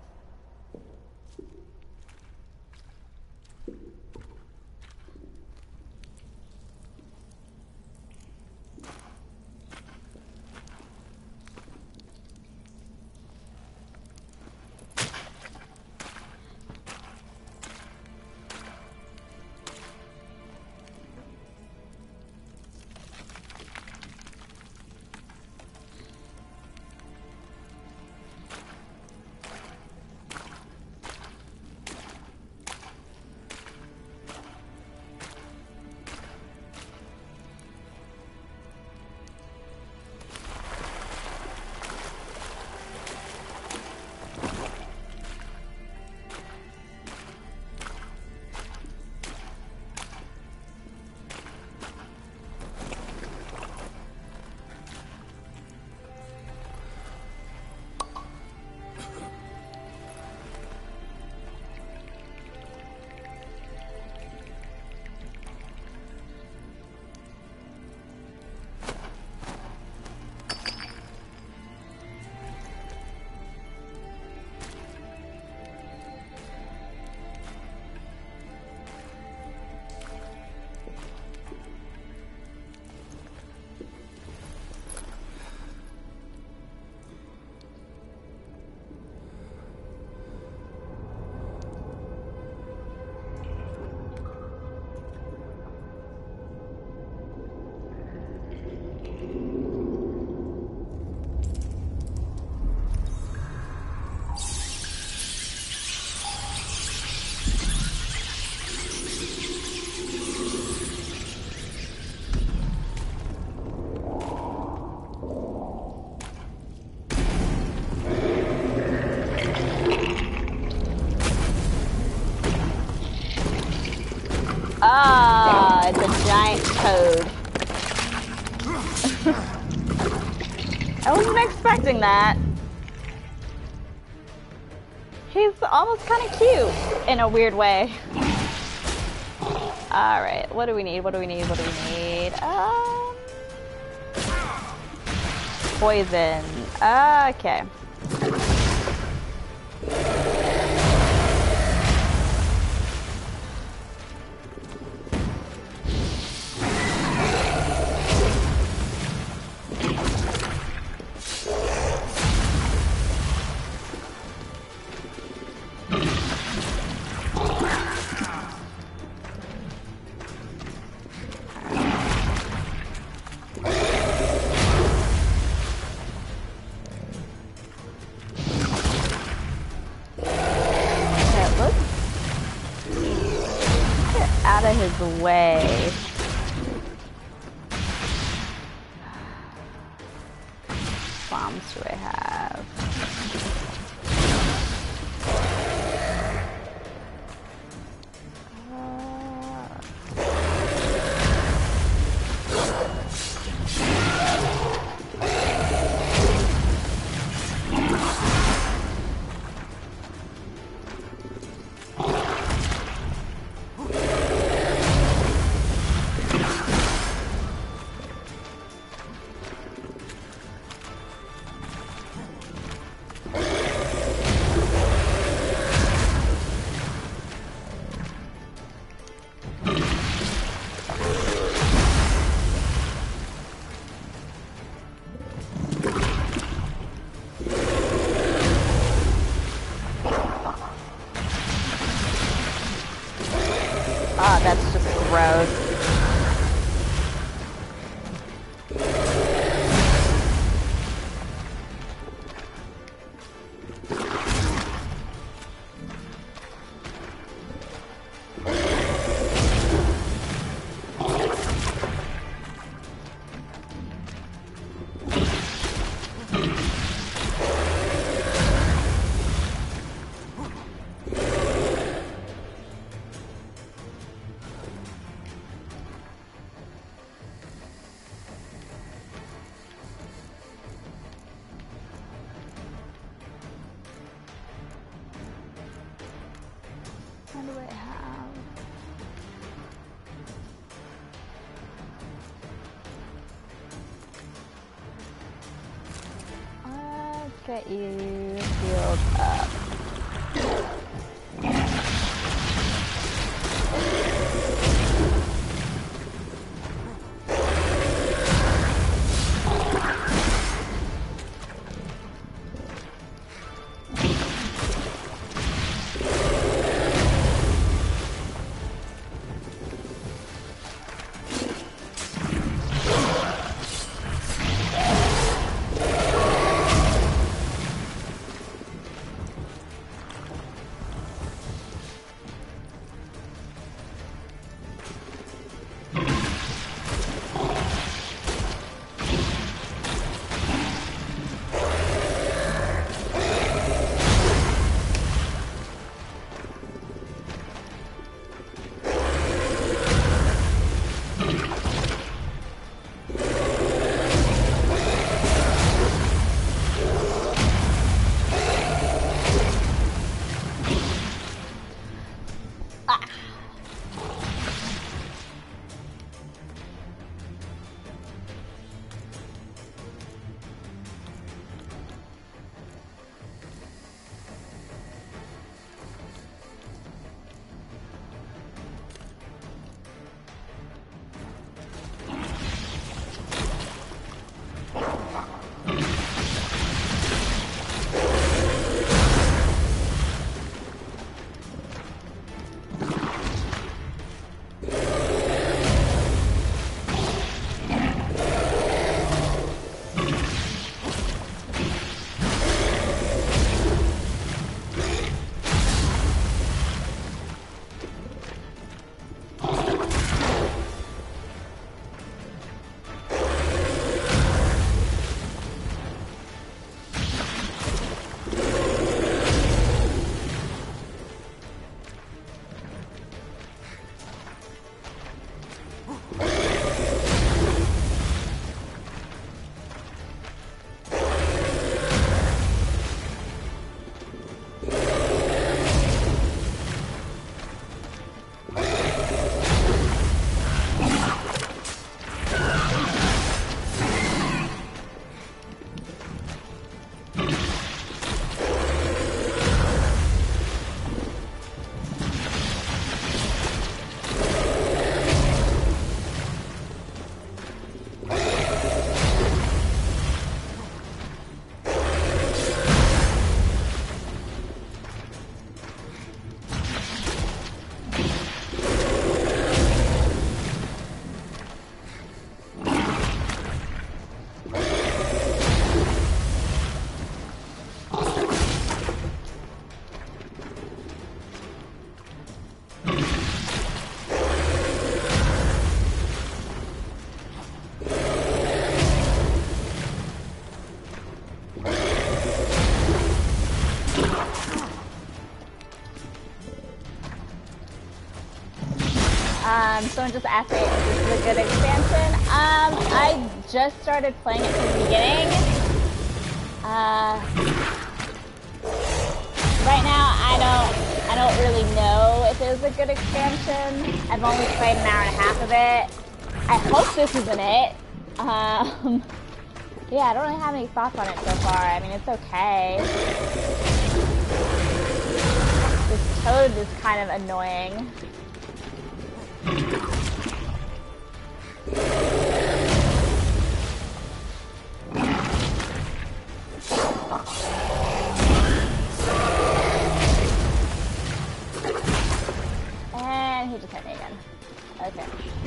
Ah, it's a giant toad. I wasn't expecting that. He's almost kind of cute in a weird way. Alright, what do we need? What do we need? What do we need? Poison. Okay. His way. Bombs do I have? Ah, that's just gross. What do I have? Get you healed up. Someone just asked me if this is a good expansion. I just started playing it from the beginning. Right now, I don't really know if it was a good expansion. I've only played an hour and a half of it. I hope this isn't it. Yeah, I don't really have any thoughts on it so far. I mean, it's okay. This toad is kind of annoying. And he just hit me again. Okay.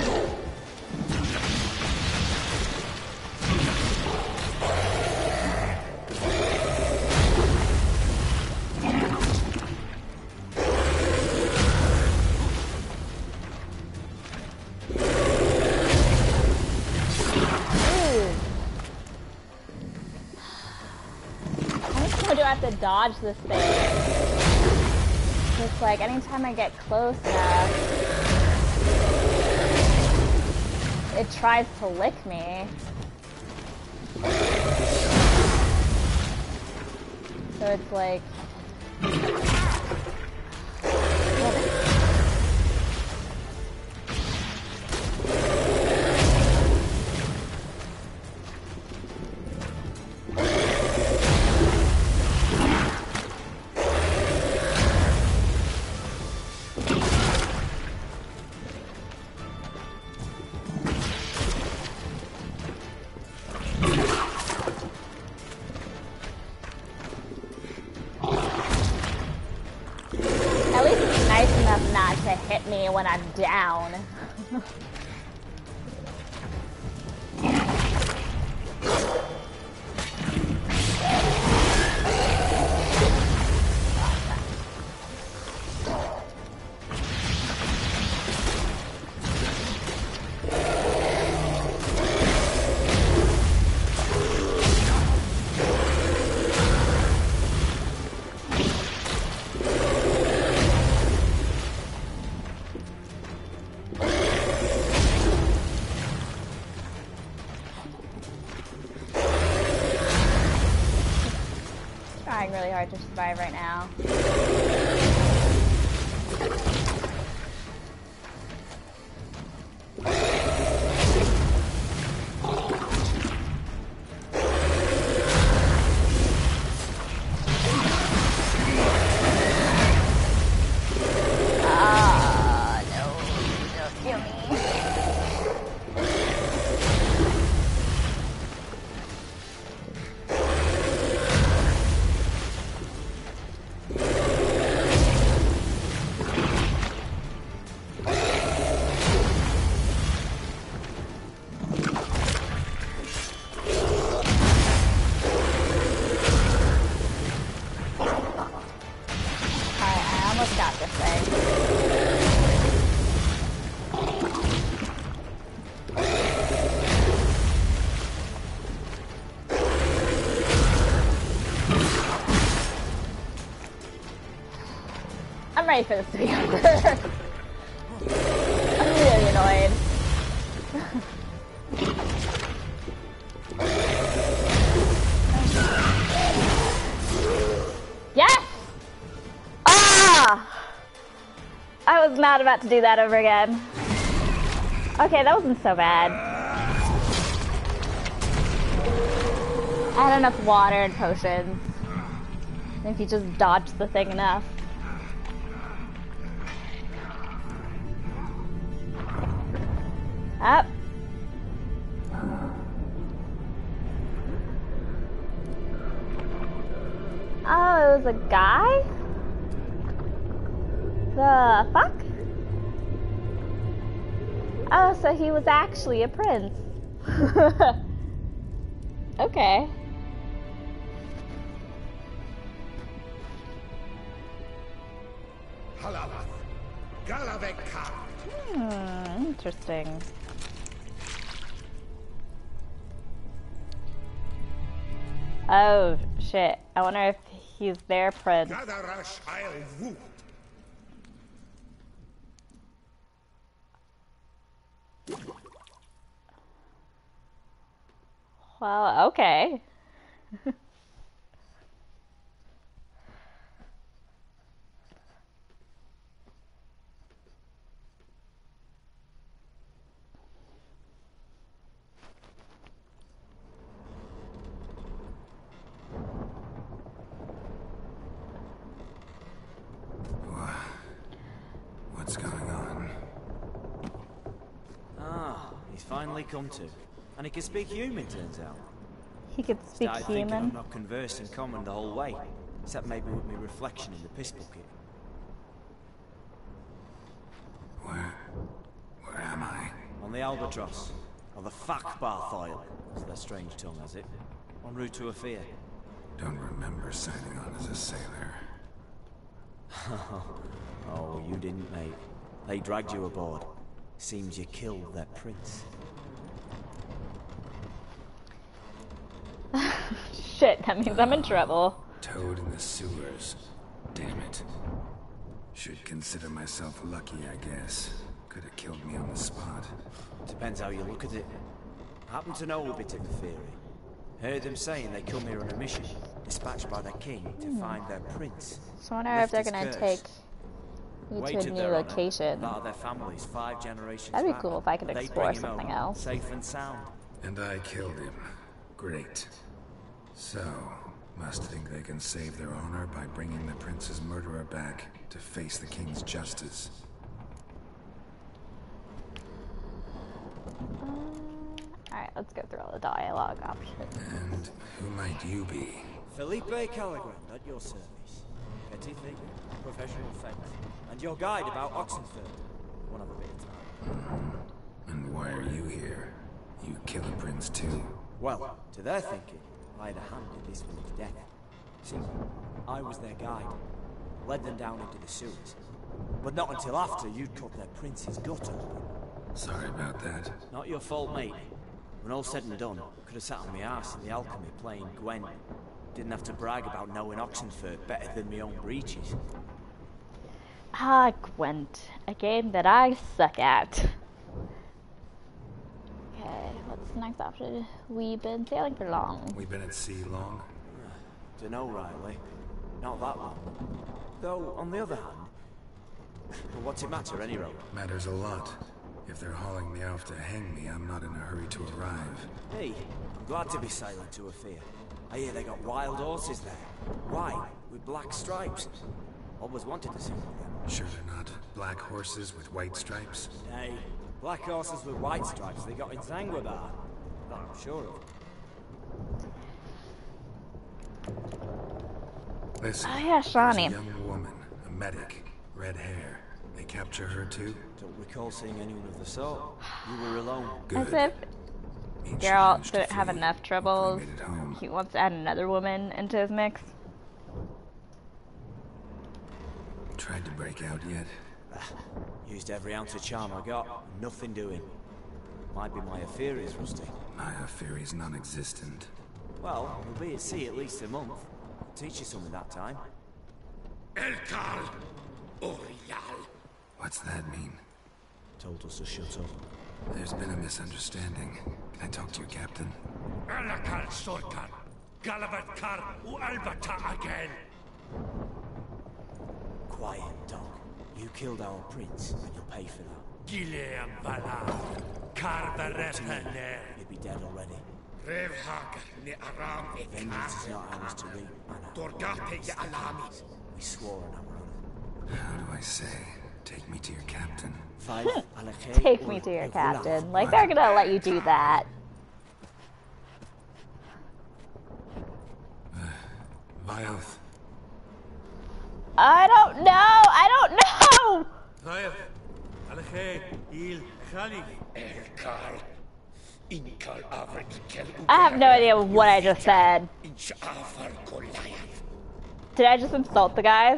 To dodge this thing. It's like anytime I get close enough, it tries to lick me. So it's like At least it's nice enough not to hit me when I'm down. Trying really hard to survive right now. I'm ready for this to be over. I'm really annoyed. Yes! Ah! I was not about to do that over again. Okay, that wasn't so bad. I had enough water and potions. If you just dodge the thing enough. Up. Oh, it was a guy? The fuck? Oh, so he was actually a prince. Okay. Interesting. Oh, shit. I wonder if he's their prince. Well, okay. What's going on? Ah, he's finally come to. And he can speak human, turns out. He could speak Started thinking human? I've not conversed in common the whole way. Except maybe with my reflection in the piss bucket. Where am I? On the Albatross. Or the Fakbarth Isle, as their strange tongue has it. En route to Afir. Don't remember signing on as a sailor. Oh, you didn't, mate. They dragged you aboard. Seems you killed their prince. Shit, that means I'm in trouble. Toad in the sewers. Damn it. Should consider myself lucky, I guess. Could have killed me on the spot. Depends how you look at it. Happen to know a bit of the theory. Heard them saying they come here on a mission, dispatched by the king to find their prince. So I wonder if they're gonna take you to a new location. Their families 5 generations That'd be back. cool if I could They'd explore bring him something home, else. safe and sound. And I killed him. Great. So, must think they can save their honor by bringing the prince's murderer back to face the king's justice. Alright, let's go through all the dialogue options. And who might you be? Felipe Caligrand, at your service. Petty thief, professional fence. your guide about Oxenford. Won't have a bit of time. And why are you here? You Killer Prince too? Well, to their thinking, I had a hand in this village death. See, I was their guide. Led them down into the sewers. But not until after you'd cut their prince's gut open. Sorry about that. Not your fault, mate. When all said and done, I could have sat on my arse in the alchemy playing Gwen. Didn't have to brag about knowing Oxenford better than my own breeches. Ah, Gwent. A game that I suck at. Okay, what's the next option? We've been sailing for long. We've been at sea long? Dunno, Riley. Not that long. Though, on the other hand, what's it matter, any road? Matters a lot. If they're hauling me off to hang me, I'm not in a hurry to arrive. Hey, I'm glad to be sailing to Ophir. I hear they got wild horses there. White, with black stripes. Always wanted to see one of them. Sure they're not black horses with white stripes? Hey, black horses with white stripes they got in Zangwabar. That I'm sure of. Listen, oh yeah, Shawnee. There's a young woman, a medic, red hair. They capture her too? Don't recall seeing anyone of the sort. You were alone. Good. As if Geralt didn't have enough troubles. He wants to add another woman into his mix. Tried to break out yet? Used every ounce of charm I got. Nothing doing. Might be my Ophiri's rusty. My Ophiri's non-existent. Well, we'll be at sea at least a month. I'll teach you something that time. Elkal Orial. What's that mean? Told us to shut up. There's been a misunderstanding. Can I talk to your captain? Alakal Sorkan. Galavat Kar U Albata again. Quiet, dog. You killed our prince, and you'll pay for that. Gileam Vala. Karvarepaner. You'd be dead already. Revhag ne Aram Vengeance is not ours to reap, Anna. Dorgate ya Alami. We swore on our honor. How do I say? Take me to your captain. Take me to your captain. Like, they're gonna let you do that. Vioth. I don't know! I don't know! I have no idea what I just said. Did I just insult the guys?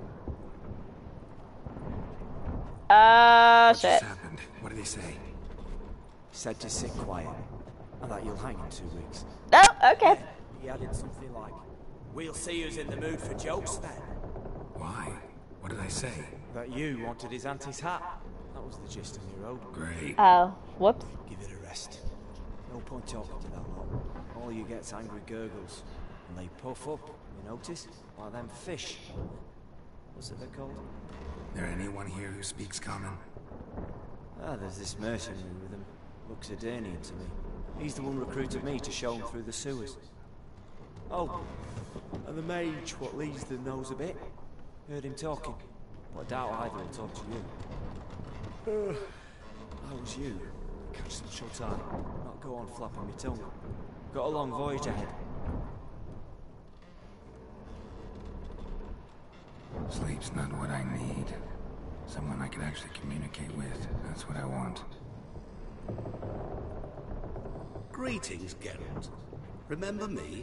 What shit. just happened? What did he say? Said to sit quiet, and that you'll hang in 2 weeks. Oh, okay. He added something like, "We'll see who's in the mood for jokes then." Why? What did I say? That you wanted his auntie's hat. That was the gist of your road. Great. Oh, whoops. Give it a rest. No point talking to that lot. All you get's angry gurgles. And they puff up, you notice? Like them fish. What's it they're called? There anyone here who speaks common? Ah, there's this mercenary with him. Looks Aedirnian to me. He's the one recruited me to show him through the sewers. Oh, and the mage what leads them knows a bit. Heard him talking, but I doubt either will talk to you. How was you? Catch some shut-eye. Not go on flapping my tongue. Got a long voyage ahead. Sleep's not what I need. Someone I can actually communicate with. That's what I want. Greetings, Geralt. Remember me?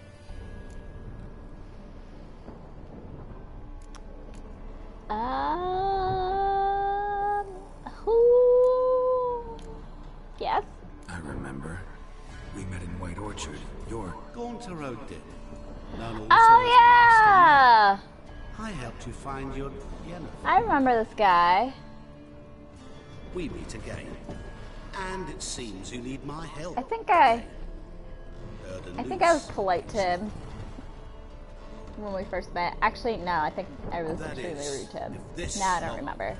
Who? Yes? I remember. We met in White Orchard. You're... Gaunter O'Din. Oh, yeah! I helped you find your Yennefer. I remember this guy. We meet again. And it seems you need my help. I think I was polite to him when we first met. Actually, no, I think I was extremely rude to him. Now I don't remember.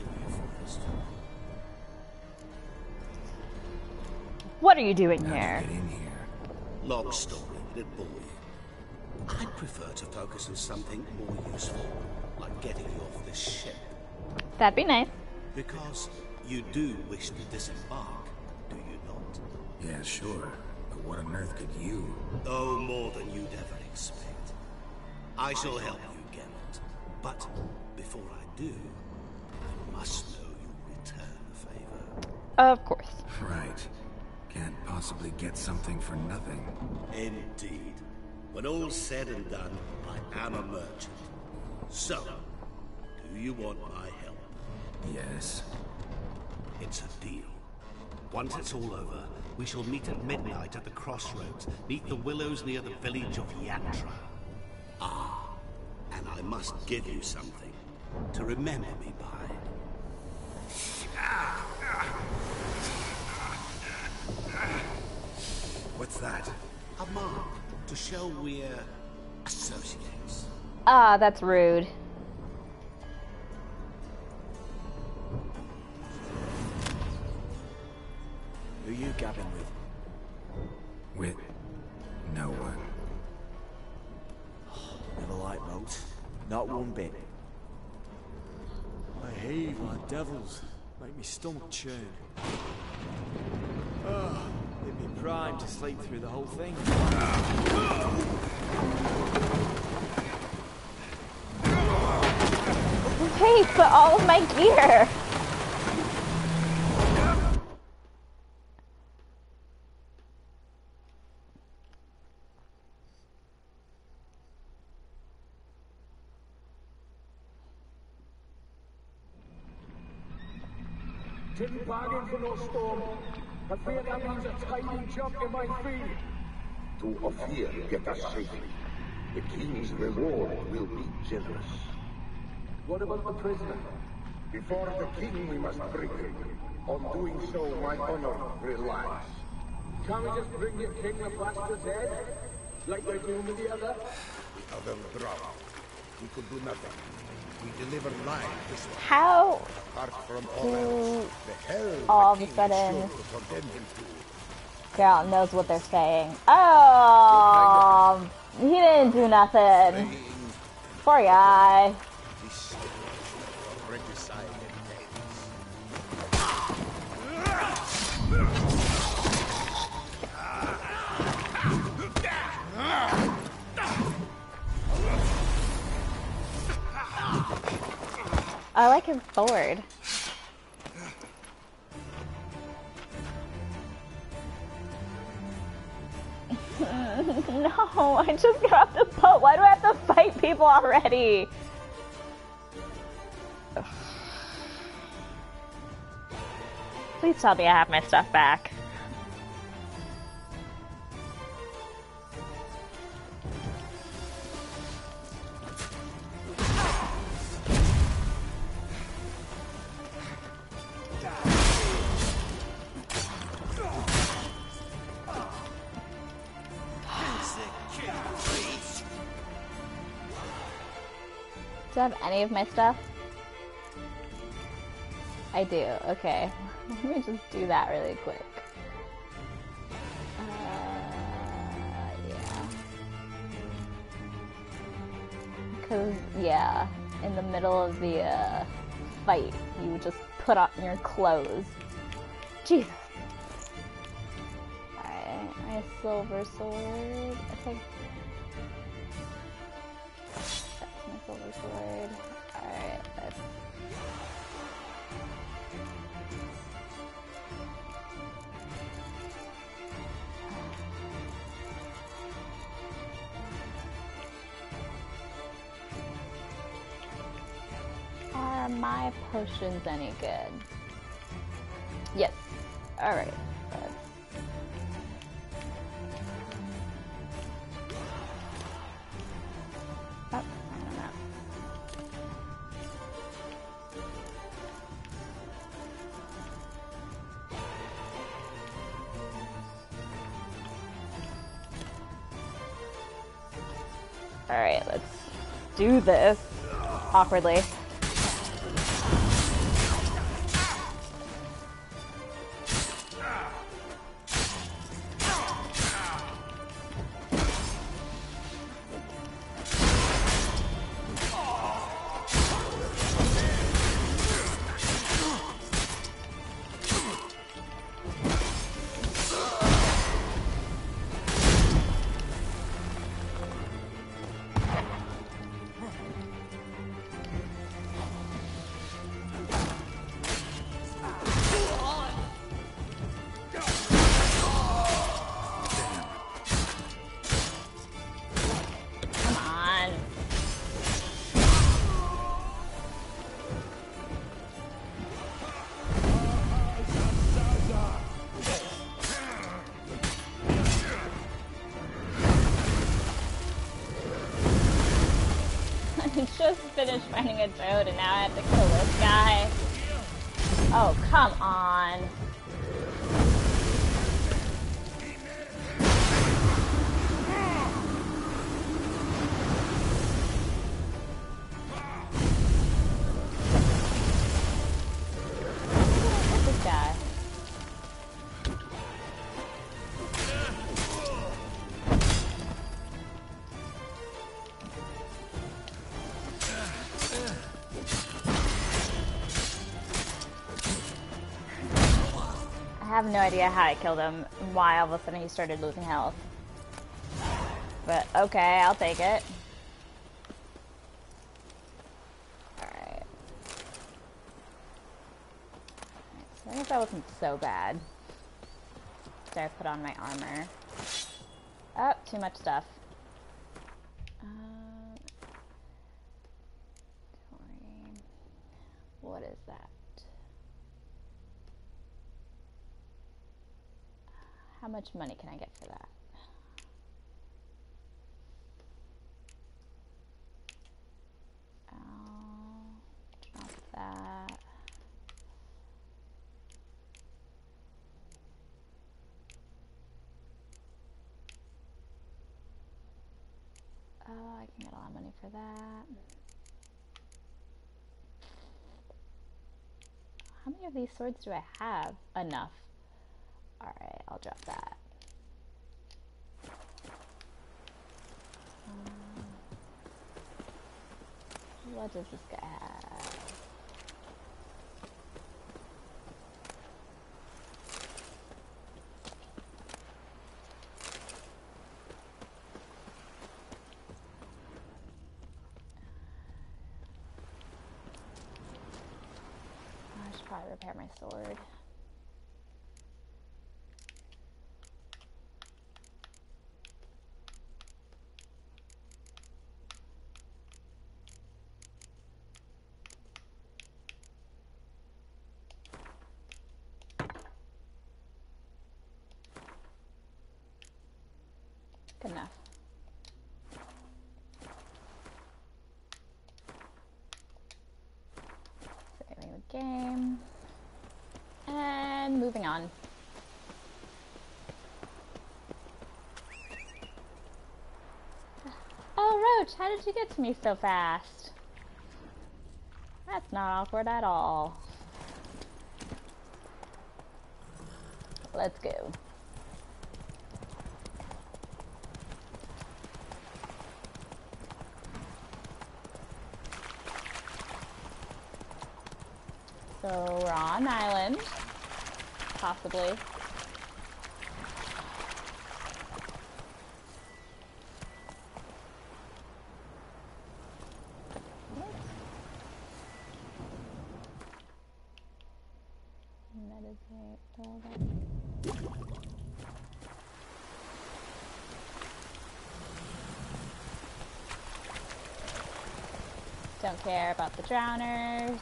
What are you doing here? Long story, it'd bore you. I'd prefer to focus on something more useful, like getting you off this ship. That'd be nice. Because you do wish to disembark, do you not? Yeah, sure. But what on earth could you? Oh, more than you'd ever expect. I shall help you, Geralt. But before I do, Of course. Right. Can't possibly get something for nothing. Indeed. When all's said and done, I am a merchant. So, do you want my help? Yes. It's a deal. Once it's all over, we shall meet at midnight at the crossroads, neath the willows near the village of Yantra. Ah, and I must give you something to remember me by. What's that? A mark to show we're associates. Ah, that's rude. Who you gabbing with? With no one. Never liked boats. Not one bit. I heave like devils. Make me stomach churn. Oh, it'd be prime to sleep through the whole thing. Wait, but all of my gear! Didn't bargain for no storm. I fear that means a tiny jump in my fee. To Ophir get us safely. The king's reward will be generous. What about the prisoner? Before the king we must bring him. On doing so, my honor relies. Can't we just bring your king the bastard's head? Like we're doing with the other? The other dropped. We could do nothing. We deliver live this one. How Apart from all else, the hell all of the a king sudden is sure to condemn him to. Geralt knows what they're saying? Oh, he didn't do nothing. Poor guy. I like his sword. No, I just got off the boat. Why do I have to fight people already? Please tell me I have my stuff back. Do I have any of my stuff? I do, okay. Let me just do that really quick. Yeah. Because, yeah, in the middle of the fight, you would just put on your clothes. Jesus. Alright, my silver sword. I think that's my silver sword. Alright, let's... Are my potions any good? Yes. Alright. Oh, I don't know. Alright, let's do this. Awkwardly. finished finding a toad and now I have to kill this guy. Oh, come on. This guy. I have no idea how I killed him and why all of a sudden he started losing health. But okay, I'll take it. Alright. So I guess that wasn't so bad. So I put on my armor. Oh, too much stuff. What is that? How much money can I get for that? Drop that. Oh, I can get a lot of money for that. How many of these swords do I have? Enough. Alright, I'll drop that. What does this guy have? I should probably repair my sword. Good enough. Saving the game. And moving on. Oh, Roach, how did you get to me so fast? That's not awkward at all. Let's go. So we're on an island, possibly. Meditate, all that. Don't care about the drowners.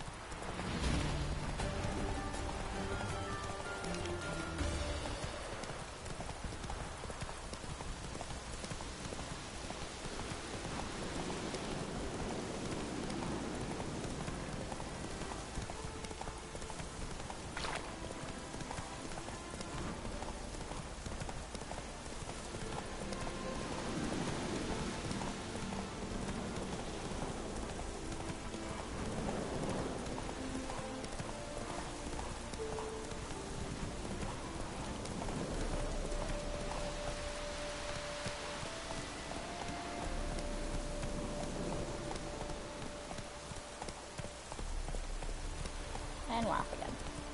And we're off again.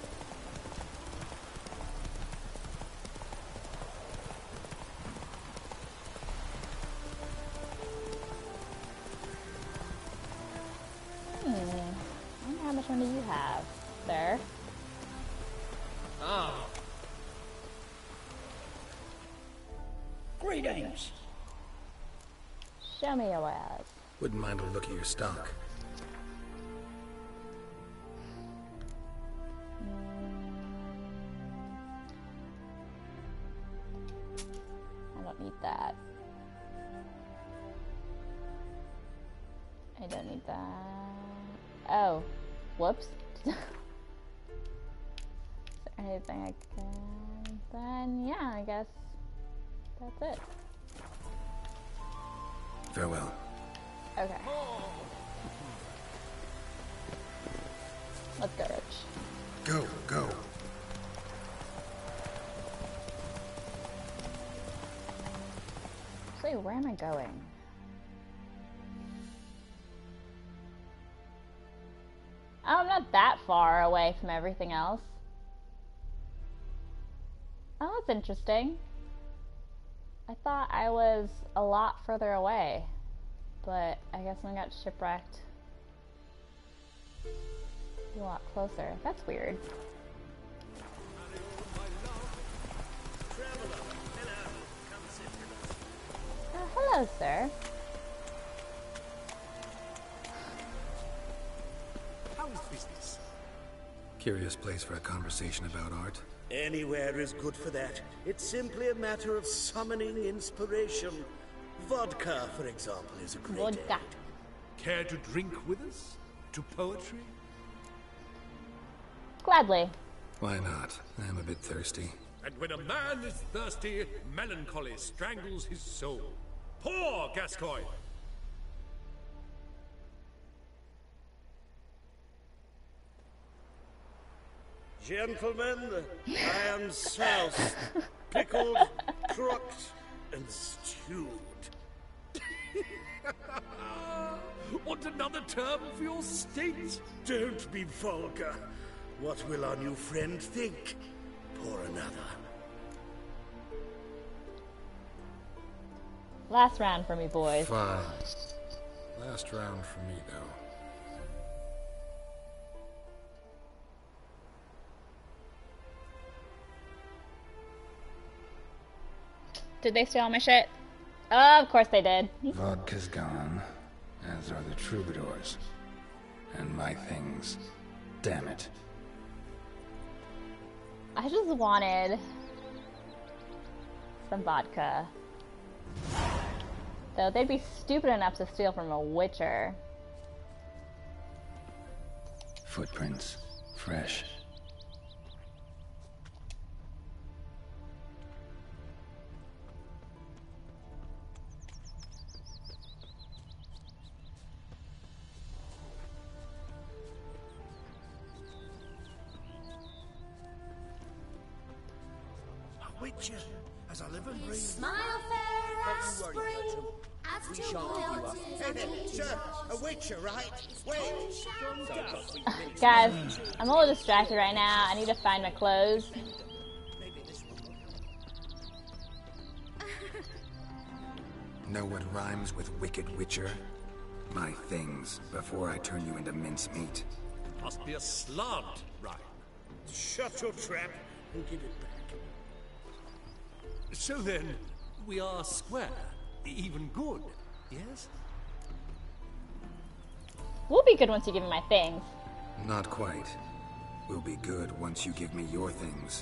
I wonder how much money you have, sir. Ah. Greetings. Show me your wares. Wouldn't mind a look at your stock. I don't need that. I I don't need that. Oh, whoops. Is there anything I can? Then yeah, I guess that's it. Farewell. Okay. Let's go, Rich. Go, go. So where am I going? Oh, I'm not that far away from everything else. Oh, that's interesting. I thought I was a lot further away, but I guess when I got shipwrecked, a lot closer. That's weird. Oh, hello, sir. How is business? Curious place for a conversation about art. Anywhere is good for that. It's simply a matter of summoning inspiration. Vodka, for example, is a great Vodka. aid. Care to drink with us? To poetry? Gladly. Why not? I'm a bit thirsty. And when a man is thirsty, melancholy strangles his soul. Pour, Gascoigne! Gentlemen, I am soused, pickled, crooked, and stewed. Want another term for your state? Don't be vulgar. What will our new friend think? Pour another. Last round for me, boys. Fine. Last round for me, though. Did they steal all my shit? Oh, of course they did. Vodka's gone, as are the troubadours. And my things. Damn it. I just wanted some vodka. Though they'd be stupid enough to steal from a witcher. Footprints. Fresh. Witcher, as I live and breathe. Smile fair as spring, as We to shan't give you up. waters Hey there, and sir, a witcher, right? Wait. Guys, I'm a little distracted right now. I need to find my clothes. Know what rhymes with wicked witcher? My things, before I turn you into mincemeat. Must be a slant rhyme. Shut your trap and give it back. So then, we are square, even good, yes? We'll be good once you give me my things. Not quite. We'll be good once you give me your things.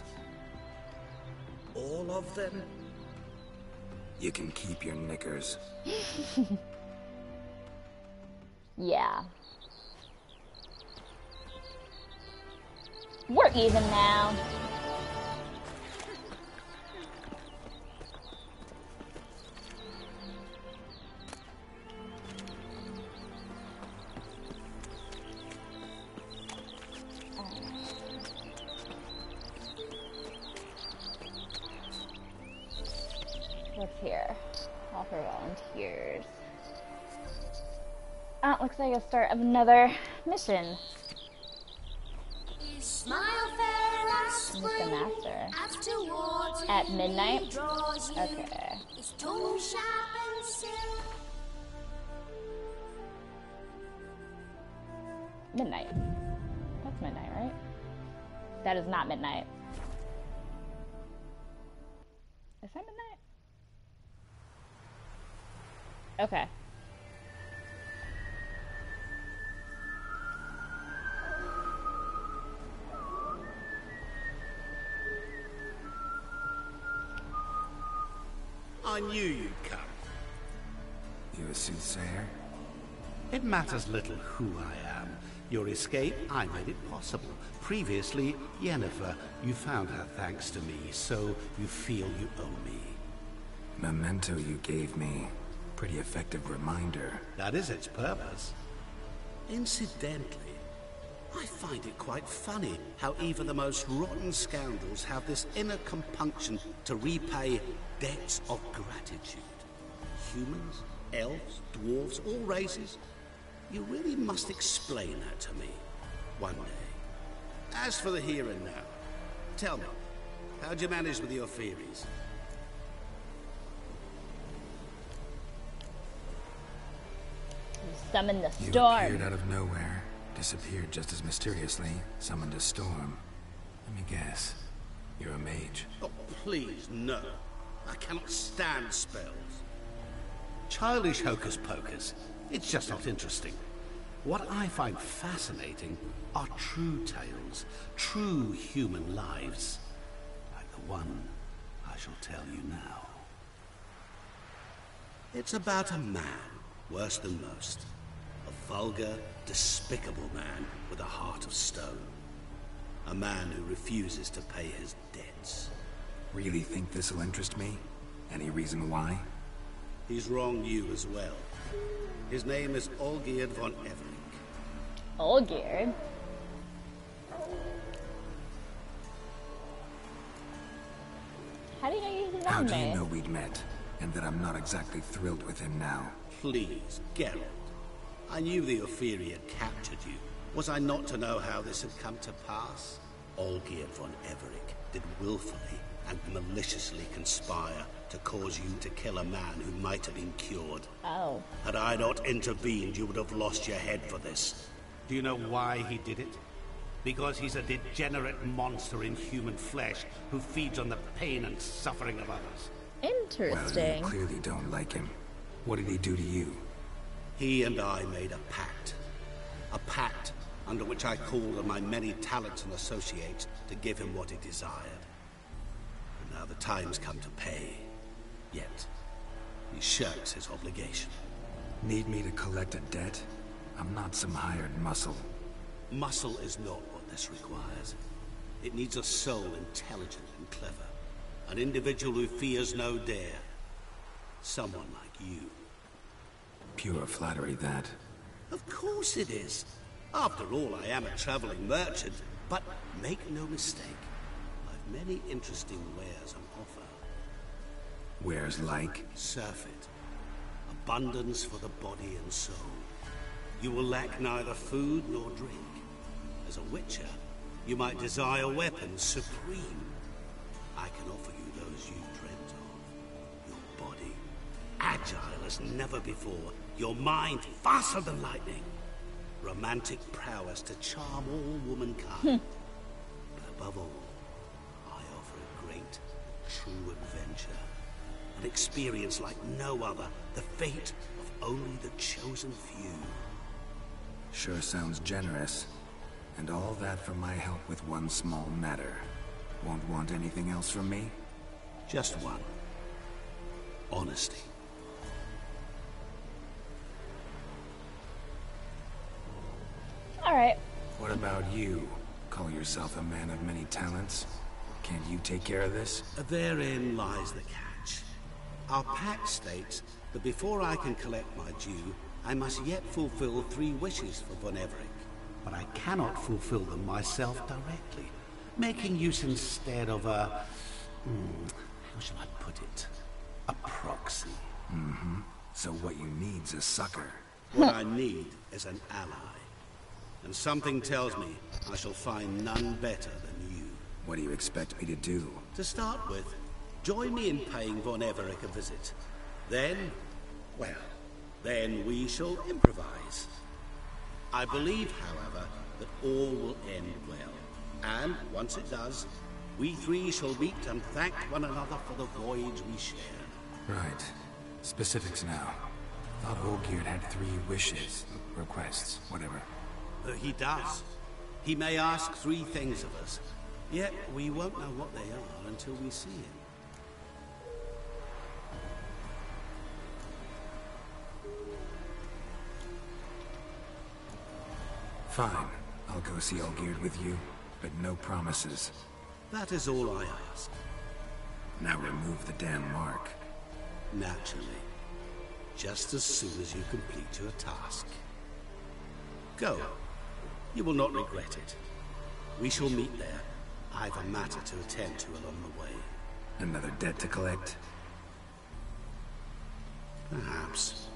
All of them? You can keep your knickers. Yeah. We're even now. What's here? Offer volunteers. Oh, looks like a start of another mission. smile fair as Who's the spring, master? as towards At him midnight? he draws you. Okay. His tongue sharp and silk. Midnight. That's midnight, right? That is not midnight. Is that midnight? Okay. I knew you'd come. You a soothsayer? It matters little who I am. Your escape, I made it possible. Previously, Yennefer, you found her thanks to me, so you feel you owe me. Memento you gave me. Pretty effective reminder. That is its purpose. Incidentally, I find it quite funny how even the most rotten scoundrels have this inner compunction to repay debts of gratitude. Humans, elves, dwarves, all races. You really must explain that to me one day. As for the here and now, tell me, how'd you manage with your theories? Summon the You storm. appeared out of nowhere, disappeared just as mysteriously, summoned a storm. Let me guess. You're a mage. Oh, please, no. I cannot stand spells. Childish hocus pocus. It's just not interesting. What I find fascinating are true tales, true human lives, like the one I shall tell you now. It's about a man, worse than most. A vulgar, despicable man with a heart of stone. A man who refuses to pay his debts. Really think this'll interest me? Any reason why? He's wronged you as well. His name is Olgierd von Everec. Olgierd? How do you know you know How do me? you know we'd met? And that I'm not exactly thrilled with him now? Please, Geralt. I knew the Ophiri had captured you. Was I not to know how this had come to pass? Olgierd von Everec did willfully and maliciously conspire to cause you to kill a man who might have been cured. Oh. Had I not intervened, you would have lost your head for this. Do you know why he did it? Because he's a degenerate monster in human flesh who feeds on the pain and suffering of others. Interesting. Well, you clearly don't like him. What did he do to you? He and I made a pact. A pact under which I called on my many talents and associates to give him what he desired. And now the time's come to pay. Yet, he shirks his obligation. Need me to collect a debt? I'm not some hired muscle. Muscle is not what this requires. It needs a soul intelligent and clever. An individual who fears no dare. Someone like you. Pure flattery, that. Of course it is. After all, I am a traveling merchant. But make no mistake, I've many interesting wares on offer. Wares like? Surfeit. Abundance for the body and soul. You will lack neither food nor drink. As a witcher, you might desire weapons supreme. I can offer you those you dreamt of. Your body, agile as never before. Your mind, faster than lightning. Romantic prowess to charm all womankind. But above all, I offer a great, true adventure. An experience like no other. The fate of only the chosen few. Sure sounds generous. And all that for my help with one small matter. Won't want anything else from me? Just one. Honesty. Alright. What about you? Call yourself a man of many talents? Can't you take care of this? Therein lies the catch. Our pact states that before I can collect my due, I must yet fulfill 3 wishes for Von Everec. But I cannot fulfill them myself directly, making use instead of a... how shall I put it? A proxy. Mm-hmm. So what you need's a sucker. What I need is an ally. And something tells me I shall find none better than you. What do you expect me to do? To start with, join me in paying Von Everec a visit. Then, well, then we shall improvise. I believe, however, that all will end well. And once it does, we 3 shall meet and thank one another for the voyage we shared. Right. Specifics now. Thought Olgierd had 3 wishes, requests, whatever. He does. He may ask 3 things of us, yet we won't know what they are until we see him. Fine. I'll go see Olgierd with you, but no promises. That is all I ask. Now remove the damn mark. Naturally. Just as soon as you complete your task. Go. You will not regret it. We shall meet there. I've a matter to attend to along the way. Another debt to collect? Perhaps.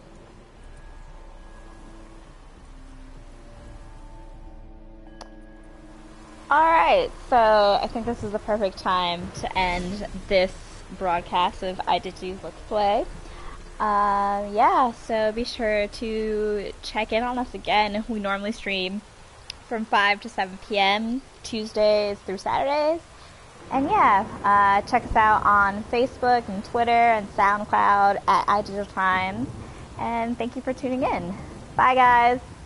Alright, so I think this is the perfect time to end this broadcast of IDG's Let's Play. Yeah, so be sure to check in on us again. We normally stream from 5 to 7 p.m. Tuesdays through Saturdays. And yeah, check us out on Facebook and Twitter and SoundCloud at iDigitalTimes. And thank you for tuning in. Bye, guys.